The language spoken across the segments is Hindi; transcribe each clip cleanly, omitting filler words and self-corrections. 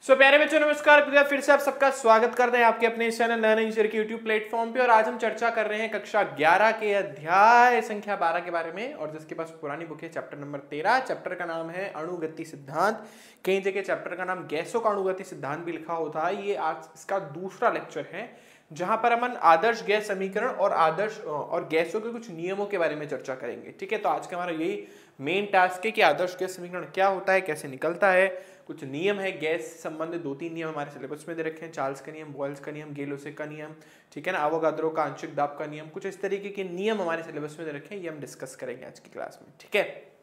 प्यारे बच्चों नमस्कार, फिर से आप सबका स्वागत करते हैं आपके अपने चैनल लर्निंग इंजीनियर के यूट्यूब प्लेटफॉर्म पे। और आज हम चर्चा कर रहे हैं कक्षा 11 के अध्याय संख्या 12 के बारे में। और जिसके पास पुरानी बुक है चैप्टर नंबर 13, चैप्टर का नाम है अणुगति सिद्धांत। कई जगह चैप्टर का नाम गैसों का अणुगति सिद्धांत भी लिखा होता है। ये आज इसका दूसरा लेक्चर है जहां पर हम आदर्श गैस समीकरण और आदर्श और गैसों के कुछ नियमों के बारे में चर्चा करेंगे। ठीक है, तो आज का हमारा यही मेन टास्क है कि आदर्श गैस समीकरण क्या होता है, कैसे निकलता है, कुछ नियम है गैस से संबंधित। 2-3 नियम हमारे सिलेबस में दे रखे हैं, चार्ल्स का नियम, बॉयल्स का नियम, गेलोसे का नियम, ठीक है ना, अवोगाद्रो का आंशिक दाब का नियम, कुछ इस तरीके के नियम हमारे सिलेबस में दे रखे हैं। ये हम डिस्कस करेंगे आज की क्लास में। ठीक है,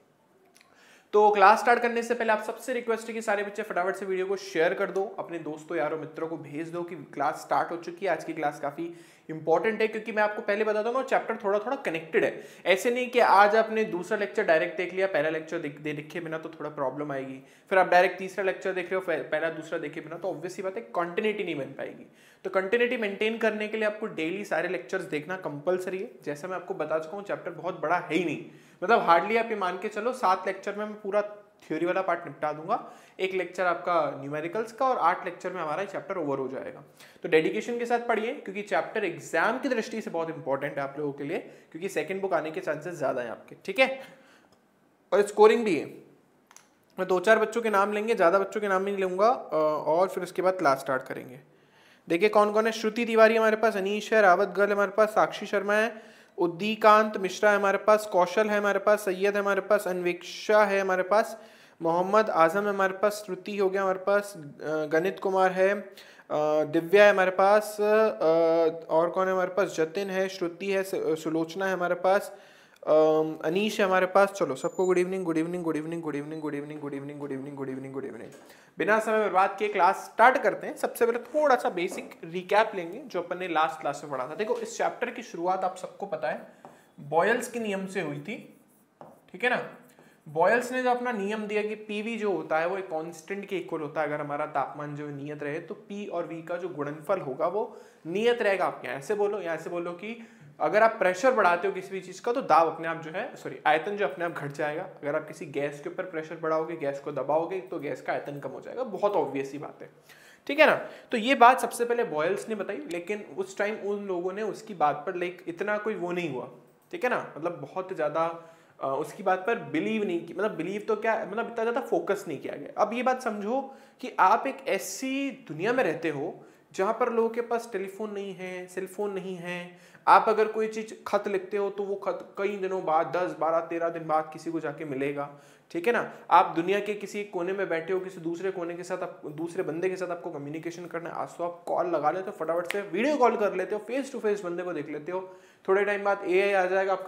तो क्लास स्टार्ट करने से पहले आप सबसे रिक्वेस्ट है कि सारे बच्चे फटाफट से वीडियो को शेयर कर दो, अपने दोस्तों यारों मित्रों को भेज दो कि क्लास स्टार्ट हो चुकी है। आज की क्लास काफी इंपॉर्टेंट है क्योंकि मैं आपको पहले बताता हूँ चैप्टर थोड़ा थोड़ा कनेक्टेड है। ऐसे नहीं कि आज आपने दूसरा लेक्चर डायरेक्ट देख लिया, पहला लेक्चर देखे बिना तो थोड़ा प्रॉब्लम आएगी, फिर आप डायरेक्ट तीसरा लेक्चर देख रहे हो पहला दूसरा देखे बिना, तो ऑब्वियसली बात है कंटिन्यूटी नहीं बन पाएगी। तो कंटिन्यूटी मेंटेन करने के लिए आपको डेली सारे लेक्चर्स देखना कंपलसरी है। जैसा मैं आपको बता चुका हूँ चैप्टर बहुत बड़ा है ही नहीं, मतलब हार्डली आप ये मान के चलो 7 लेक्चर में मैं पूरा थ्योरी वाला पार्ट निपटा दूंगा, 1 लेक्चर आपका न्यूमेरिकल्स का और 8 लेक्चर में हमारा चैप्टर ओवर हो जाएगा। तो डेडिकेशन के साथ पढ़िए क्योंकि चैप्टर एग्जाम की दृष्टि से बहुत इंपॉर्टेंट है आप लोगों के लिए, क्योंकि सेकंड बुक आने के चांसेस ज्यादा है आपके। ठीक है, और स्कोरिंग भी है। मैं 2-4 बच्चों के नाम लेंगे, ज्यादा बच्चों के नाम नहीं लूंगा, और फिर उसके बाद क्लास स्टार्ट करेंगे। देखिए कौन कौन है। श्रुति तिवारी हमारे पास, अनीश है, रावत गर्ल हमारे पास, साक्षी शर्मा है, उद्दीकांत मिश्रा है हमारे पास, कौशल है हमारे पास, सैयद है हमारे पास, अन्वेक्षा है हमारे पास, मोहम्मद आजम है हमारे पास, श्रुति हो गया हमारे पास, गणित कुमार है, दिव्या है हमारे पास, और कौन है हमारे पास, जतिन है, श्रुति है, सुलोचना है हमारे पास, अनीश है हमारे पास। चलो सबको good evening good evening good evening good evening good evening good evening good evening good evening good evening. बिना समय बर्बाद किए क्लास स्टार्ट करते हैं। सबसे पहले थोड़ा सा बेसिक रिकैप लेंगे जो अपन ने लास्ट क्लास में पढ़ा था। देखो इस चैप्टर की शुरुआत आप सबको पता है बॉयल्स के नियम से हुई थी। ठीक है ना, बॉयल्स ने जो अपना नियम दिया कि पीवी जो होता है वो एक कांस्टेंट के इक्वल होता है। अगर हमारा तापमान जो नियत रहे तो पी और वी का जो गुणनफल होगा वो नियत रहेगा। आप यहाँ से बोलो, यहाँ से बोलो कि अगर आप प्रेशर बढ़ाते हो किसी भी चीज का तो दाब अपने आप जो है आयतन जो अपने आप घट जाएगा। अगर आप किसी गैस के ऊपर प्रेशर बढ़ाओगे, गैस को दबाओगे तो गैस का आयतन कम हो जाएगा। बहुत ऑब्वियस सी बात है। ठीक है ना, तो ये बात सबसे पहले बॉयल्स ने बताई, लेकिन उस टाइम उन लोगों ने उसकी बात पर इतना कोई वो नहीं हुआ। ठीक है ना, मतलब बहुत ज्यादा उसकी बात पर बिलीव नहीं की, मतलब बिलीव तो क्या, मतलब इतना ज्यादा फोकस नहीं किया गया। अब ये बात समझो कि आप एक ऐसी दुनिया में रहते हो जहां पर लोगों के पास टेलीफोन नहीं है, सेलफोन नहीं है। आप अगर कोई चीज खत लिखते हो तो वो खत कई दिनों बाद, 10, 12, 13 दिन बाद किसी को जाके मिलेगा। ठीक है ना, आप दुनिया के किसी कोने में बैठे हो, किसी दूसरे कोने के साथ आप दूसरे बंदे के साथ आपको कम्युनिकेशन करना है, आज तो आप कॉल लगा लेते हो, फटाफट से वीडियो कॉल कर लेते हो, फेस टू फेस बंदे को देख लेते हो। थोड़े टाइम बाद एआई आ जाएगा, आपका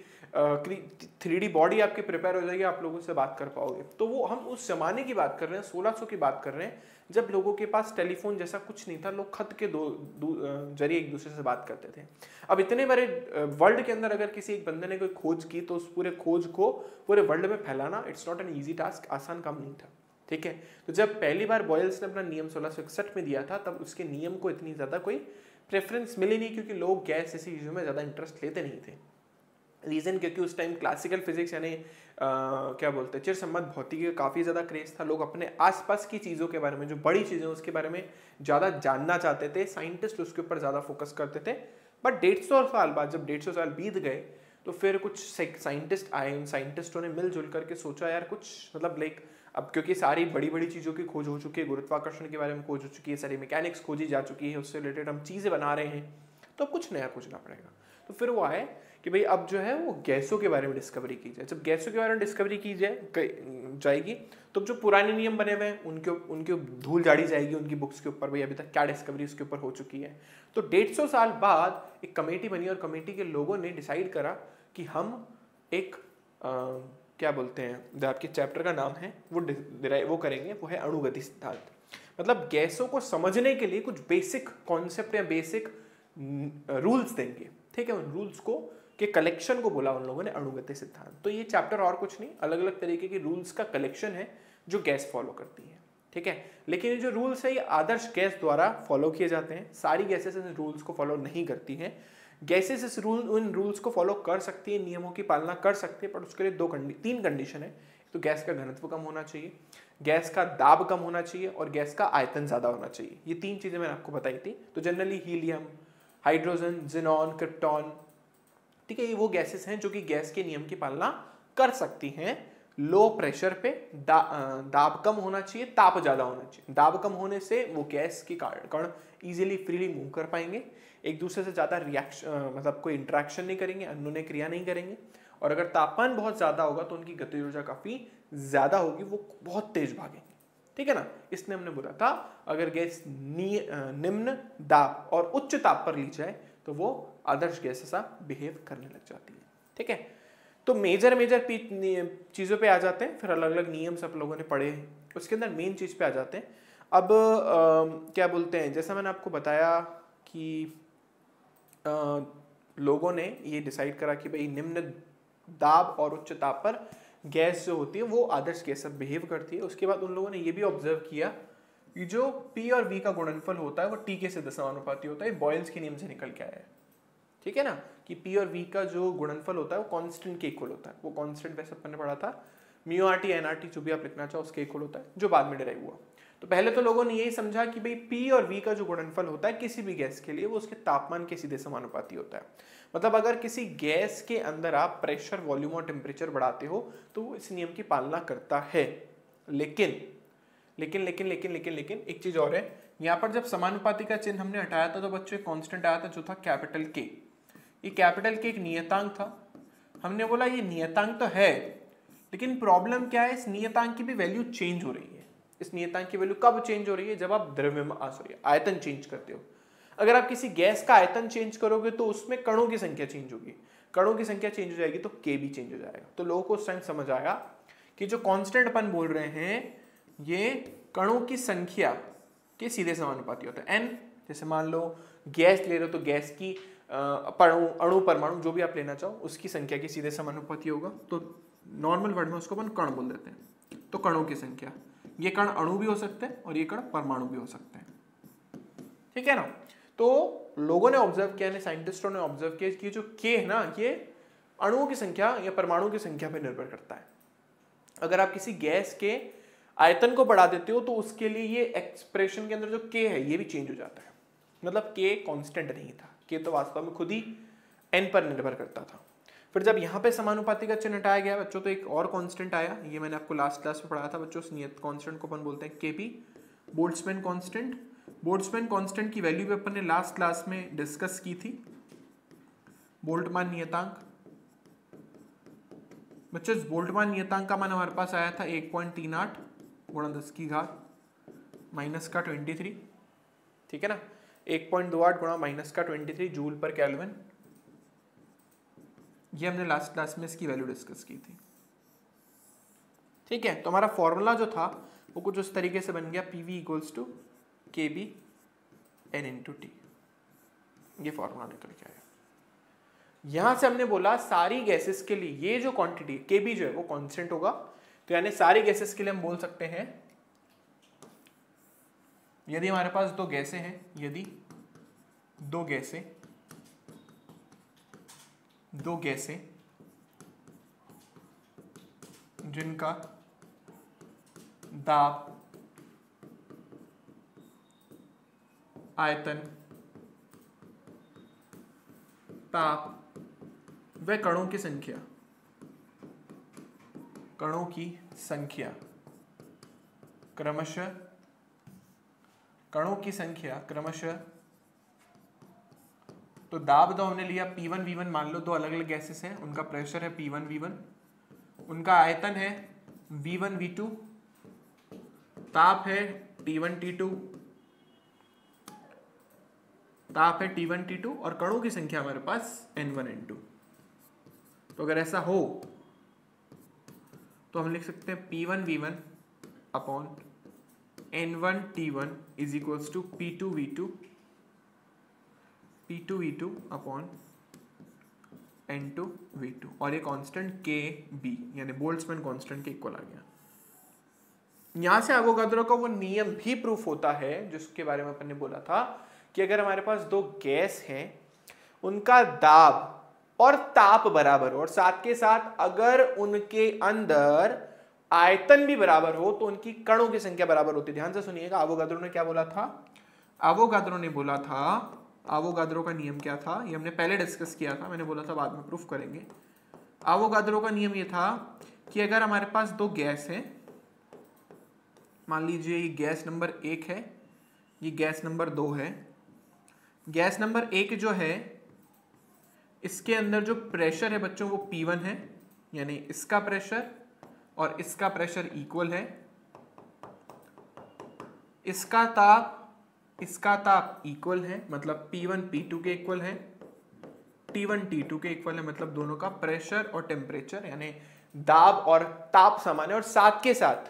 3D बॉडी आपकी प्रिपेयर हो जाएगी, आप लोगों से बात कर पाओगे। तो वो हम उस जमाने की बात कर रहे हैं, 1600 की बात कर रहे हैं, जब लोगों के पास टेलीफोन जैसा कुछ नहीं था। लोग खत के जरिए एक दूसरे से बात करते थे। अब इतने बड़े वर्ल्ड के अंदर अगर किसी एक बंदे ने कोई खोज की तो उस पूरे खोज को पूरे वर्ल्ड में फैलाना it's not an easy task, आसान काम नहीं था। ठीक है, तो जब पहली बार बॉयल्स ने अपना नियम 1661 में दिया था तब उसके नियम को इतनी ज्यादा कोई प्रेफरेंस मिली नहीं, क्योंकि लोग गैस जैसी चीजों में ज्यादा इंटरेस्ट लेते नहीं थे। रीजन क्योंकि उस टाइम क्लासिकल फिजिक्स यानी क्या बोलते हैं चिरसम्मत भौतिकी का काफ़ी ज़्यादा क्रेज था। लोग अपने आसपास की चीज़ों के बारे में, जो बड़ी चीज़ें उसके बारे में ज़्यादा जानना चाहते थे। साइंटिस्ट उसके ऊपर ज़्यादा फोकस करते थे। बट 150 साल बाद, जब 150 साल बीत गए तो फिर कुछ साइंटिस्ट आए। उन साइंटिस्टों ने मिलजुल करके सोचा यार कुछ मतलब अब क्योंकि सारी बड़ी बड़ी चीज़ों की खोज हो चुकी है, गुरुत्वाकर्षण के बारे में खोज हो चुकी है, सारी मैकेनिक्स खोजी जा चुकी है, उससे रिलेटेड हम चीज़ें बना रहे हैं, तो कुछ नया खोजना पड़ेगा। तो फिर वो आए कि भाई अब जो है वो गैसों के बारे में डिस्कवरी की जाए। जब गैसों के बारे में डिस्कवरी की जाएगी तो जो पुराने नियम बने हुए हैं उनके धूल झाड़ी जाएगी उनकी बुक्स के ऊपर, भाई अभी तक क्या डिस्कवरी उसके ऊपर हो चुकी है। तो 150 साल बाद एक कमेटी बनी और कमेटी के लोगों ने डिसाइड करा कि हम एक क्या बोलते हैं, जो आपके चैप्टर का नाम है वो करेंगे, वो है अणुगति सिद्धांत। मतलब गैसों को समझने के लिए कुछ बेसिक कॉन्सेप्ट या बेसिक रूल्स देंगे। ठीक है, उन रूल्स को के कलेक्शन को बोला उन लोगों ने अणुगति सिद्धांत। तो ये चैप्टर और कुछ नहीं, अलग अलग तरीके के रूल्स का कलेक्शन है जो गैस फॉलो करती है। ठीक है, लेकिन ये जो रूल्स है ये आदर्श गैस द्वारा फॉलो किए जाते हैं। सारी गैसेस इन रूल्स को फॉलो नहीं करती हैं। गैसेस उन रूल्स को फॉलो कर सकती है, नियमों की पालना कर सकती है, पर उसके लिए 3 कंडीशन है। तो गैस का घनत्व कम होना चाहिए, गैस का दाब कम होना चाहिए और गैस का आयतन ज्यादा होना चाहिए। ये 3 चीजें मैंने आपको बताई थी। तो generally helium, hydrogen, xenon, krypton, ठीक है, ये वो गैसेस हैं जो कि गैस के नियम की पालना कर सकती हैं। लो प्रेशर पे दाब कम होना चाहिए, ताप ज्यादा होना चाहिए। दाब कम होने से वो गैस के कण इजीली फ्रीली मूव कर पाएंगे, एक दूसरे से ज्यादा रिएक्शन मतलब कोई इंटरेक्शन नहीं करेंगे, अन्योन्य क्रिया नहीं करेंगे। और अगर तापमान बहुत ज्यादा होगा तो उनकी गतिज ऊर्जा काफी ज्यादा होगी, वो बहुत तेज भागेंगे, ठीक है ना। इसने हमने बोला था अगर गैस निम्न दाब और उच्च ताप पर ली जाए तो वो आदर्श गैस सा बिहेव करने लग जाती है, ठीक है। तो मेजर चीजों पे आ जाते हैं, फिर अलग अलग नियम सब लोगों ने पढ़े हैं, उसके अंदर मेन चीज पे आ जाते हैं। अब क्या बोलते हैं, जैसा मैंने आपको बताया कि लोगों ने ये डिसाइड करा कि भाई निम्न दाब और उच्च ताप पर गैस जो होती है वो आदर्श गैस सब बिहेव करती है। उसके बाद उन लोगों ने ये भी ऑब्जर्व किया कि जो P और V का गुणनफल होता है वो T के से समानुपाती होता है। बॉयल्स के नियम से निकल के आया है, ठीक है ना, कि P और V का जो गुणनफल होता है वो कांस्टेंट के इक्वल होता है। वो कांस्टेंट वैसे अपन ने पढ़ा था, μRT nRT जो भी आप लिखना चाहो उसके इक्वल होता है, जो बाद में डिराइव हुआ। तो पहले तो लोगों ने यही समझा कि भाई P और V का जो गुणनफल होता है किसी भी गैस के लिए वो उसके तापमान के सीधे समानुपाती होता है। मतलब अगर किसी गैस के अंदर आप प्रेशर, वॉल्यूम और टेम्परेचर बढ़ाते हो तो वो इस नियम की पालना करता है। लेकिन लेकिन लेकिन लेकिन लेकिन लेकिन एक चीज और है, यहाँ पर जब समानुपाती का चिन्ह हमने हटाया था तो बच्चों कांस्टेंट आया था जो था कैपिटल के। ये कैपिटल के एक नियतांक था। हमने बोला ये नियतांक तो है, लेकिन प्रॉब्लम क्या है, इस नियतांक की भी वैल्यू चेंज हो रही है। इस नियतांक की वैल्यू कब चेंज हो रही है, जब आप आयतन चेंज करते हो। अगर आप किसी गैस का आयतन चेंज करोगे तो उसमें कणों की संख्या चेंज होगी, कणों की संख्या चेंज हो जाएगी तो के भी चेंज हो जाएगा। तो लोगों को उस टाइम समझ आया कि जो कांस्टेंट अपन बोल रहे हैं ये कणों की संख्या के सीधे समानुपाती होता है। एन, जैसे मान लो गैस ले रहे हो तो गैस की अणु परमाणु जो भी आप लेना चाहो उसकी संख्या के सीधे समानुपाती होगा। तो नॉर्मल वर्ड में उसको अपन कण बोल देते हैं। तो कणों की संख्या, ये कण अणु भी हो सकते हैं और ये कण परमाणु भी हो सकते हैं, ठीक है ना। तो लोगों ने ऑब्जर्व किया, साइंटिस्टों ने ऑब्जर्व किया कि जो के है ना ये अणुओं की संख्या या परमाणु की संख्या पर निर्भर करता है। अगर आप किसी गैस के आयतन को बढ़ा देते हो तो उसके लिए ये एक्सप्रेशन के अंदर जो के है ये भी चेंज हो जाता है। मतलब के कांस्टेंट नहीं था, के तो वास्तव में खुद ही एन पर निर्भर करता था। फिर जब यहाँ पे समानुपाती का चिन्ह हटाया गया बच्चों तो एक और कांस्टेंट आया, ये मैंने आपको लास्ट क्लास में पढ़ाया था बच्चों। उस नियत कांस्टेंट को अपन बोलते हैं KB, Boltzmann constant. Boltzmann constant की वैल्यू भी अपन ने लास्ट क्लास में डिस्कस की थी। बोल्ट्जमैन नियतांक बच्चों, इस बोल्ट्जमैन नियतांक का मान हमारे पास आया था 1.38 गुणा 10 की घात माइनस का 23, ठीक है ना। 1.28 गुणा माइनस का 23 जूल पर केल्विन। ये हमने लास्ट क्लास में इसकी वैल्यू डिस्कस की थी, ठीक है। तो हमारा फॉर्मूला जो था वो कुछ उस तरीके से बन गया, PV equals to KB N into T। ये फॉर्मूला निकल के आया। यहां से हमने बोला सारी गैसेस के लिए ये जो क्वांटिटी KB जो है वो कांस्टेंट होगा। तो यानी सारी गैसेस के लिए हम बोल सकते हैं यदि हमारे पास दो गैसें हैं, यदि दो गैसें जिनका दाब, आयतन, ताप व कणों की संख्या क्रमशः तो दाब दो हमने लिया P1 V1, मान लो दो अलग अलग गैसेस हैं, उनका प्रेशर है P1 V1, उनका आयतन है V1 V2, ताप है T1 T2, और कणों की संख्या हमारे पास N1 N2। तो अगर ऐसा हो तो हम लिख सकते हैं P1 V1 upon N1 T1 is equals to P2 V2 upon N2 V2, और ये कांस्टेंट KB यानी बोल्ट्जमैन कांस्टेंट के इक्वल आ गया। यहां से एवोगाद्रो का वो नियम भी प्रूफ होता है जिसके बारे में अपन ने बोला था कि अगर हमारे पास दो गैस हैं उनका दाब और ताप बराबर हो, और साथ के साथ अगर उनके अंदर आयतन भी बराबर हो तो उनकी कणों की संख्या बराबर होती है। ध्यान से सुनिएगा, आवोगाद्रो ने क्या बोला था? आवोगाद्रो ने बोला था, आवोगाद्रो का नियम क्या था, ये हमने पहले डिस्कस किया था, मैंने बोला था बाद में प्रूफ करेंगे। आवोगाद्रो का नियम ये था कि अगर हमारे पास दो गैस है, मान लीजिए ये गैस नंबर 1 है, ये गैस नंबर 2 है। गैस नंबर 1 जो है इसके अंदर जो प्रेशर है बच्चों वो P1 है, यानी इसका प्रेशर और इसका प्रेशर इक्वल है। इसका ताप इक्वल है, मतलब P1 P2 के इक्वल है, T1 T2 के इक्वल है, मतलब दोनों का प्रेशर और टेम्परेचर यानी दाब और ताप समान है। और साथ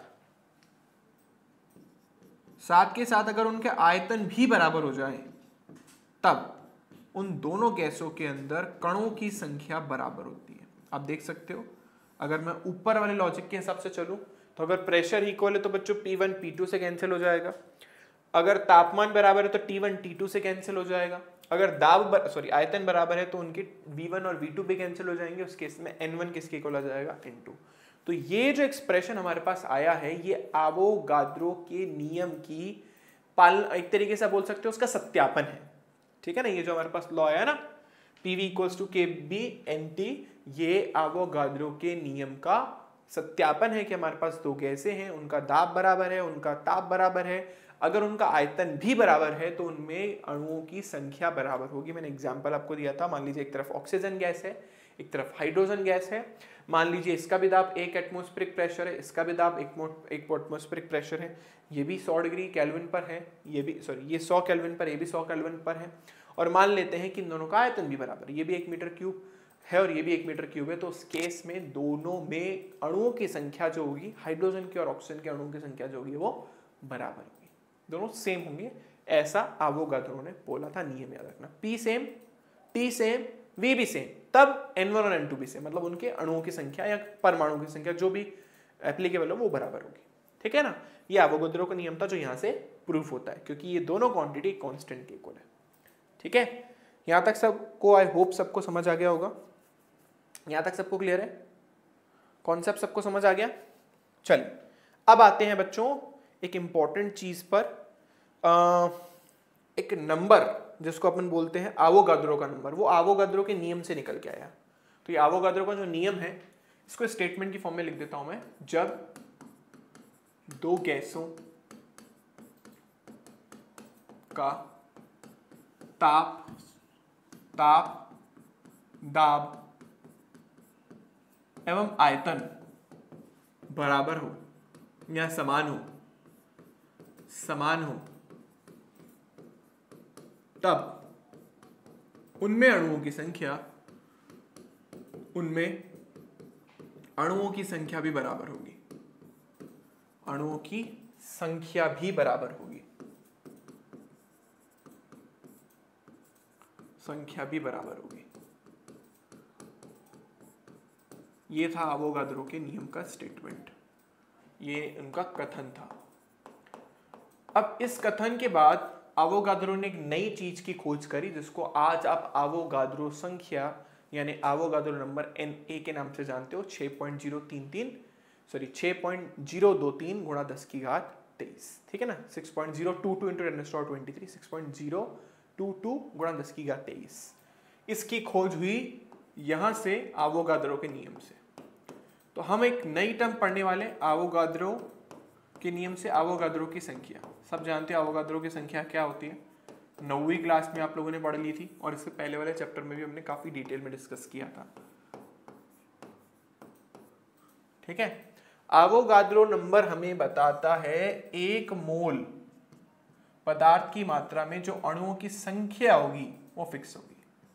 के साथ अगर उनके आयतन भी बराबर हो जाए तब उन दोनों गैसों के अंदर कणों की संख्या बराबर होती है। आप देख सकते हो, अगर मैं ऊपर वाले लॉजिक के हिसाब से चलूं तो अगर प्रेशर इक्वल है तो बच्चों P1 P2 से कैंसिल हो जाएगा, अगर तापमान बराबर है तो T1 T2 से कैंसिल हो जाएगा, अगर आयतन बराबर है तो उनके V1 और V2 भी कैंसिल हो जाएंगे। उस केस में N1 किसके इक्वल आ जाएगा? N2। तो ये जो एक्सप्रेशन हमारे पास आया है ये आवोगाद्रो के नियम की पालना, एक तरीके से बोल सकते हो उसका सत्यापन है। ठीक है ना, ये जो हमारे पास लॉ है ना PV = KB NT, ये आवोगाद्रो के नियम का सत्यापन है कि हमारे पास दो गैसें हैं, उनका दाब बराबर है, उनका ताप बराबर है, अगर उनका आयतन भी बराबर है तो उनमें अणुओं की संख्या बराबर होगी। मैंने एग्जांपल आपको दिया था, मान लीजिए एक तरफ ऑक्सीजन गैस है, एक तरफ हाइड्रोजन गैस है, मान लीजिए इसका भी दाब 1 एटमॉस्फेरिक प्रेशर है, इसका भी दाब 1 एटमॉस्फेरिक प्रेशर है, ये भी 100 डिग्री केल्विन पर है, ये 100 केल्विन पर, ये भी 100 केल्विन पर है, और मान लेते हैं कि इन दोनों का आयतन भी बराबर है, ये भी 1 मीटर क्यूब है और ये भी 1 मीटर क्यूब है। तो उस केस में दोनों में अणुओं की संख्या जो होगी, हाइड्रोजन की और ऑक्सीजन के अणुओं की संख्या जो होगी वो बराबर होगी, दोनों सेम होंगे, ऐसा आवोगाद्रो ने बोला था। नियम याद रखना, P same, T same, V भी सेम, तब N1 और N2 भी सेम, मतलब उनके अणुओं की संख्या या परमाणुओं की संख्या जो भी एप्लीकेबल हो वो बराबर होगी। ठीक है ना, ये आवोगाद्रो का नियम था जो यहाँ से प्रूफ होता है, क्योंकि ये दोनों क्वांटिटी कांस्टेंट के इक्वल है। ठीक है, यहाँ तक सबको आई होप सबको समझ आ गया होगा, यहाँ तक सबको क्लियर है, कॉन्सेप्ट सबको समझ आ गया। चलिए अब आते हैं बच्चों एक इंपॉर्टेंट चीज पर, एक नंबर जिसको अपन बोलते हैं आवोगाद्रो का नंबर, वो आवोगाद्रो के नियम से निकल के आया। तो ये आवोगाद्रो का जो नियम है इसको स्टेटमेंट की फॉर्म में लिख देता हूं मैं, जब दो गैसों का ताप, दाब एवं आयतन बराबर हो या समान हो तब उनमें अणुओं की संख्या भी बराबर होगी, अणुओं की संख्या भी बराबर होगी, संख्या भी बराबर होगी। ये था आवोगाद्रो के नियम का स्टेटमेंट, ये उनका कथन था। अब इस कथन के बाद आवोगाद्रो ने एक नई चीज की खोज करी जिसको आज आप आवोगाद्रो संख्या यानी आवोगाद्रो नंबर Na के नाम से जानते हो, 6.023 गुणा 10 की घात 23। ठीक है ना, 6.022 into 10⁻23, 6.022 गुणा 10 की घात 23। इसकी खोज हुई यहां से आवोगाद्रो के नियम से। तो हम एक नई टर्म पढ़ने वाले आवोगाद्रो के नियम से, आवोगाद्रो की संख्या। सब जानते हैं आवोगाद्रो की संख्या क्या होती है, 9वीं क्लास में आप लोगों ने पढ़ ली थी और इससे पहले वाले चैप्टर में भी हमने काफी डिटेल में डिस्कस किया था। ठीक है, आवोगाद्रो नंबर हमें बताता है 1 मोल पदार्थ की मात्रा में जो अणुओं की संख्या होगी वो फिक्स होगी।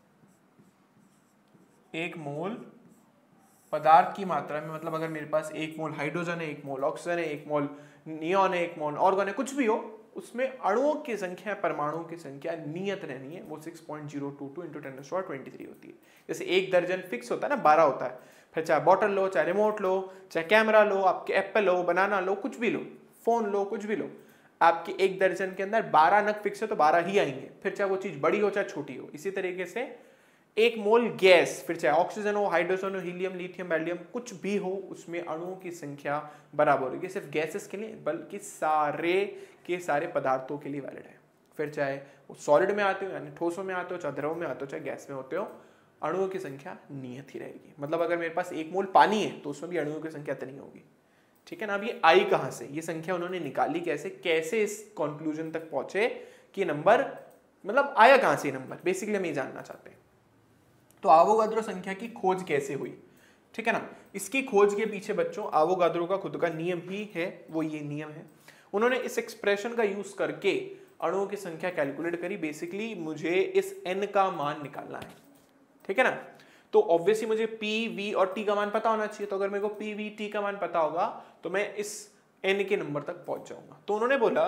1 मोल पदार्थ की मात्रा में, मतलब अगर मेरे पास 1 मोल हाइड्रोजन है, 1 मोल ऑक्सीजन है, 1 मोल नियॉन है, 1 मोल ऑर्गन है, कुछ भी हो, उसमें अणुओं की संख्या, परमाणुओं की संख्या नियत रहनी है, वो 6.022 into 10⁻23 होती है। जैसे 1 दर्जन फिक्स होता है ना, 12 होता है, फिर चाहे बॉटल लो, चाहे रिमोट लो, चाहे कैमरा लो, आपके एप्पल लो, बनाना लो, कुछ भी लो, फोन लो, कुछ भी लो, आपकी 1 दर्जन के अंदर 12 नग फिक्स है तो 12 ही आएंगे, फिर चाहे वो चीज बड़ी हो चाहे छोटी हो। इसी तरीके से एक मोल गैस, फिर चाहे ऑक्सीजन हो, हाइड्रोजन हो, हीलियम, लिथियम, बेरिलियम, कुछ भी हो, उसमें अणुओं की संख्या बराबर होगी। सिर्फ गैसेस के लिए बल्कि सारे के सारे पदार्थों के लिए वैलिड है। फिर चाहे वो सॉलिड में आते हो यानी ठोसों में आते हो, चाहे द्रव में आते हो, चाहे गैस में होते हो, अणुओं की संख्या नियत ही रहेगी। मतलब अगर मेरे पास 1 मोल पानी है तो उसमें भी अणुओं की संख्या इतनी होगी। ठीक है ना। अब ये आई कहां से, ये संख्या उन्होंने निकाली कैसे, कैसे इस कंक्लूजन तक पहुंचे कि नंबर मतलब आया कहां से नंबर, बेसिकली हम ये जानना चाहते हैं। तो आवोगाद्रो संख्या की खोज कैसे हुई, ठीक है ना। इसकी खोज के पीछे बच्चों आवोगाद्रो का खुद का नियम ही है, वो ये नियम है। उन्होंने इस एक्सप्रेशन का यूज करके अणुओं की संख्या कैलकुलेट करी। बेसिकली मुझे इस n का मान निकालना है, ठीक है ना। तो ऑब्वियसली मुझे p, v और t का मान पता होना चाहिए। तो अगर मेरे को p, v, t का मान पता होगा तो मैं इस n के नंबर तक पहुंच जाऊंगा। तो उन्होंने बोला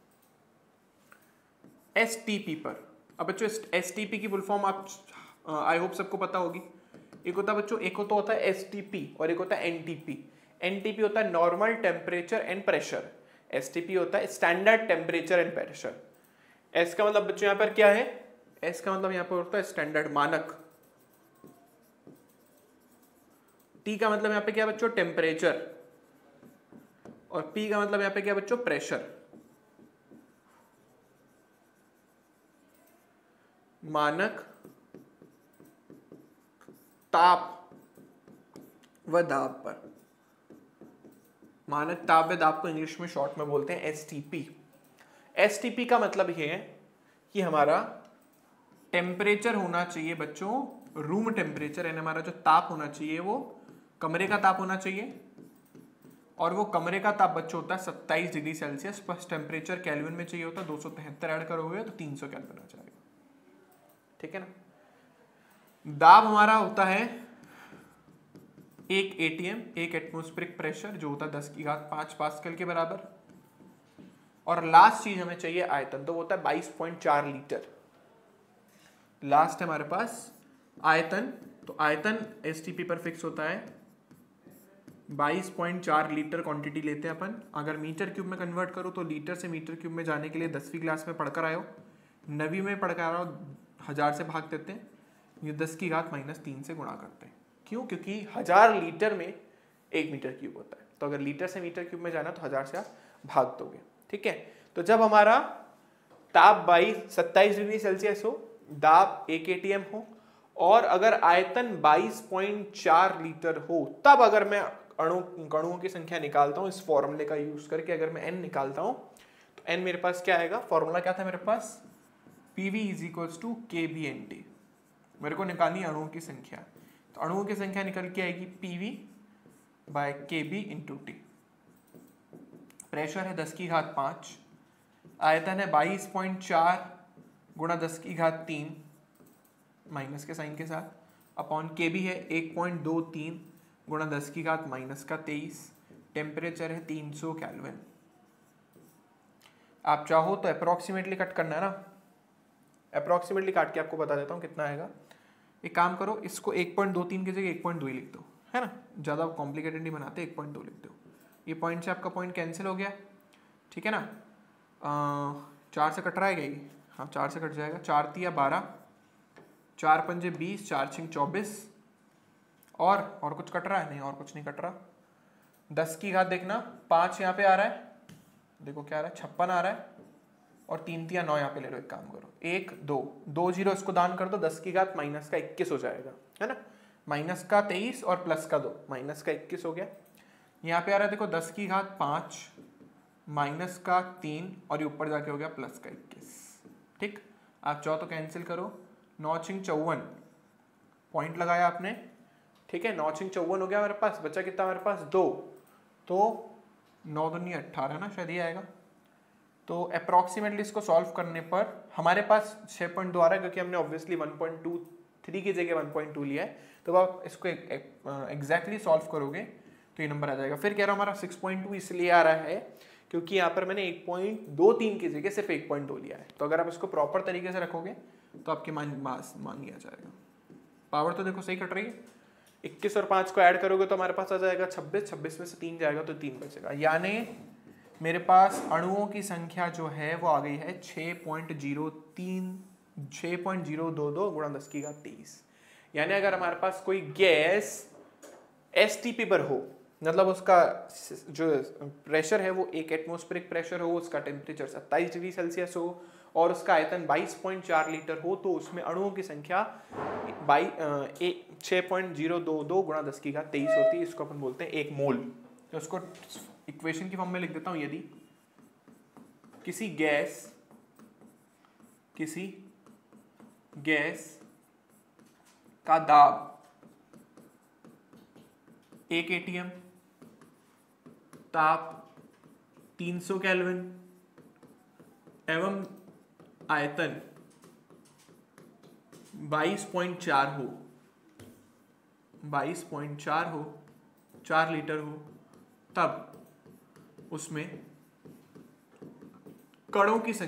STP पर। अब बच्चों STP की फुल फॉर्म आप आई होप सबको पता होगी। एक होता है बच्चों, एक तो होता है STP और एक होता है NTP। NTP होता है normal temperature and pressure, STP होता है standard temperature and pressure. S का मतलब बच्चों यहाँ पर क्या है, S का मतलब यहाँ पर होता है स्टैंडर्ड मानक। T का मतलब यहाँ पे क्या बच्चों, टेम्परेचर। और P का मतलब यहाँ पे क्या बच्चों, प्रेशर। मानक, ताप व दाब पर। मानक ताप व दाब को इंग्लिश में शॉर्ट में बोलते हैं STP। STP का मतलब ये है कि हमारा टेम्परेचर होना चाहिए बच्चों रूम टेम्परेचर, यानी हमारा जो ताप होना चाहिए वो कमरे का ताप होना चाहिए। और वो कमरे का ताप बच्चों होता है 27 degree Celsius, plus temperature Kelvin में चाहिए होता है 273 ऐड करोगे तो 300 केल्विन आ जाएगा, ठीक है ना। दाब हमारा होता है 1 ATM, 1 एटमॉस्फेरिक प्रेशर, जो होता है 10⁵ पास्कल के बराबर। और लास्ट चीज हमें चाहिए आयतन, तो वो होता है 22.4 लीटर। लास्ट है हमारे पास आयतन, तो आयतन STP पर फिक्स होता है 22.4 लीटर क्वांटिटी लेते हैं अपन। अगर मीटर क्यूब में कन्वर्ट करो तो लीटर से मीटर क्यूब में जाने के लिए 10वीं क्लास में पढ़कर आए हो, 9वीं में पढ़कर आए हो 1000 से भाग देते हैं, ये 10⁻³ से गुणा करते हैं। क्यों, क्योंकि 1000 लीटर में 1 मीटर क्यूब होता है। तो अगर लीटर से मीटर क्यूब में जाना तो 1000 से आप भाग दोगे, ठीक है। तो जब हमारा ताप 27 डिग्री सेल्सियस हो, दाब 1 ATM हो और अगर आयतन 22.4 लीटर हो, तब अगर मैं कणुओं की संख्या निकालता हूं इस फॉर्मूले का यूज करके, अगर मैं n निकालता हूं तो n मेरे पास क्या आएगा, फॉर्मूला क्या था मेरे पास, PV = kBNT। मेरे को निकालनी अणुओं की संख्या, तो अणुओं की संख्या निकल के आएगी PV / kB × T। प्रेशर है 10⁵5, आयतन है 22.4 × 10⁵3 माइनस के साइन के साथ, अपॉन kB है 1.23 × 10⁻⁻23, टेम्परेचर है 300 केल्विन। आप चाहो तो अप्रोक्सीमेटली कट करना है ना, अप्रोक्सीमेटली काट के आपको बता देता हूँ कितना आएगा। एक काम करो, इसको 1.23 की जगह 1.2 ही लिख दो, है ना, ज़्यादा कॉम्प्लिकेटेड नहीं बनाते, 1.2 लिख दो। ये पॉइंट से आपका पॉइंट कैंसिल हो गया, ठीक है ना। 4 से कट रहा है ये, हाँ 4 से कट जाएगा, 4 × 12, 4 × 5 = 20, 4 × 6 = 24, और कुछ कट रहा है, नहीं और कुछ नहीं कट रहा। 10 की घात देखना, 5 यहाँ पे आ रहा है, देखो क्या आ रहा है, 56 आ रहा है, और 3 × 9 यहाँ पे ले लो। एक काम करो, 1 2 2 0 इसको दान कर दो, 10⁻⁻21 हो जाएगा, है ना। -23 और +2, -21 हो गया। यहाँ पे आ रहा है देखो 10⁵5 -3 और ये ऊपर जाके हो गया +21, ठीक। आप चाहो तो कैंसिल करो, 9 × 54 पॉइंट लगाया आपने, ठीक है। 9 × 54 हो गया मेरे पास, बचा कितना मेरे पास 2, तो 9 दूनी 18 ना, शायद ये आएगा। तो अप्रॉक्सीमेटली इसको सॉल्व करने पर हमारे पास 6.2 आ रहा है, क्योंकि हमने ऑब्वियसली 1.23 की जगह 1.2 लिया है। तो आप इसको एग्जैक्टली सॉल्व करोगे तो ये नंबर आ जाएगा। फिर कह रहा हूँ हमारा 6.2 इसलिए आ रहा है क्योंकि यहाँ पर मैंने 1.23 की जगह सिर्फ 1.2 लिया है। तो अगर आप इसको प्रॉपर तरीके से रखोगे तो आपके मान ही आ जाएगा। पावर तो देखो सही कट रही है, 21 और 5 को ऐड करोगे तो हमारे पास आ जाएगा 26, 26 में से 3 जाएगा तो 3 बचेगा, यानी मेरे पास अणुओं की संख्या जो है वो आ गई है 6.022 × 10⁻23। यानी अगर हमारे पास कोई गैस एसटीपी पर हो, मतलब उसका जो प्रेशर है वो एक एटमॉस्फेरिक प्रेशर हो, उसका टेम्परेचर 27 डिग्री सेल्सियस हो और उसका आयतन 22.4 लीटर हो, तो उसमें अणुओं की संख्या 6.022 गुणा 10 की घात 23 होती है। इसको अपन बोलते हैं एक मोल। तो उसको इक्वेशन की फॉर्म में लिख देता हूं, यदि किसी गैस का दाब 1 एटीएम, ताप 300 केल्विन एवं आयतन 22.4 हो, 4 लीटर हो, तब उसमें कणों की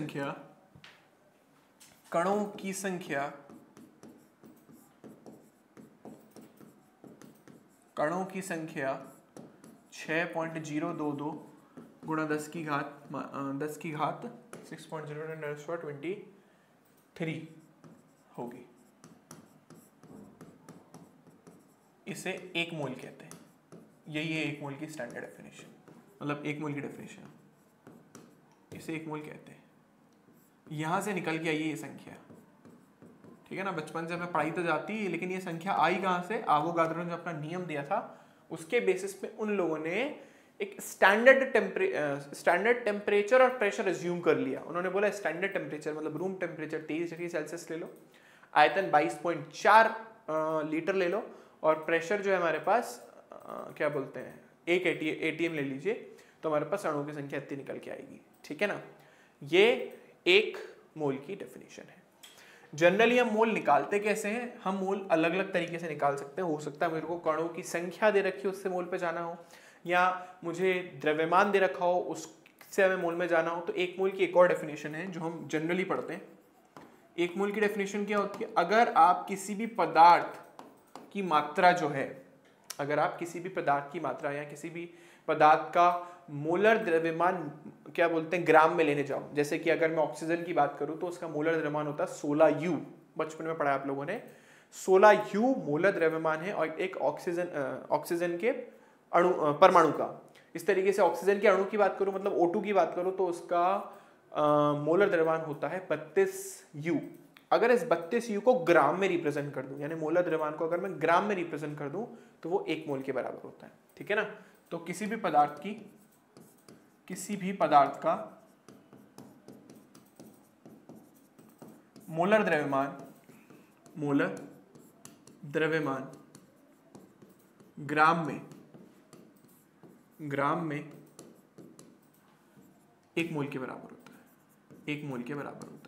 संख्या 6.022 गुणा 10 की घात 6.023 होगी। इसे एक मोल कहते हैं। यही है एक मोल की स्टैंडर्ड डेफिनेशन, मतलब एक मोल की डेफिनेशन, इसे एक मोल कहते हैं। यहां से निकल के आई ये संख्या, ठीक है ना। बचपन से हमें पढ़ाई तो जाती है, लेकिन ये संख्या आई कहां से? आवोगाद्रो ने जो अपना नियम दिया था उसके बेसिस पे उन लोगों ने एक स्टैंडर्ड टेम्परेचर और प्रेशर अज्यूम कर लिया। उन्होंने बोला स्टैंडर्ड टेम्परेचर मतलब रूम टेम्परेचर 23 डिग्री सेल्सियस ले लो, आयतन 22.4 लीटर ले लो, और प्रेशर जो है हमारे पास क्या बोलते हैं, एक एटीएम ले लीजिए, तो हमारे पास अणुओं की संख्या इतनी निकल के आएगी, ठीक है ना। ये एक मोल की डेफिनेशन है। जनरली हम मोल निकालते कैसे हैं? हम मोल अलग अलग तरीके से निकाल सकते हैं। हो सकता है मेरे को कणों की संख्या दे रखी हो उससे मोल पे जाना हो, या मुझे द्रव्यमान दे रखा हो उससे हमें मोल में जाना हो। तो एक मोल की एक और डेफिनेशन है जो हम जनरली पढ़ते हैं। एक मोल की डेफिनेशन क्या होती है? अगर आप किसी भी पदार्थ की मात्रा जो है, अगर आप किसी भी पदार्थ की मात्रा या किसी भी पदार्थ का मोलर द्रव्यमान क्या बोलते हैं ग्राम में लेने जाओ, जैसे कि अगर मैं ऑक्सीजन की बात करूं तो उसका मोलर द्रव्यमान होता है 16U, बचपन में पढ़ा आप लोगों ने। 16U मोलर द्रव्यमान है और एक ऑक्सीजन के अणु परमाणु का। इस तरीके से ऑक्सीजन के अणु की बात करूं मतलब O2 की बात करूं तो उसका मोलर द्रव्यमान होता है 32U। अगर इस 32U को ग्राम में रिप्रेजेंट कर दूं, यानी मोलर द्रव्यमान को अगर मैं ग्राम में रिप्रेजेंट कर दूं तो वो एक मोल के बराबर होता है, ठीक है ना। तो किसी भी पदार्थ का मोलर द्रव्यमान ग्राम में एक मोल के बराबर होता है, एक मोल के बराबर होता है।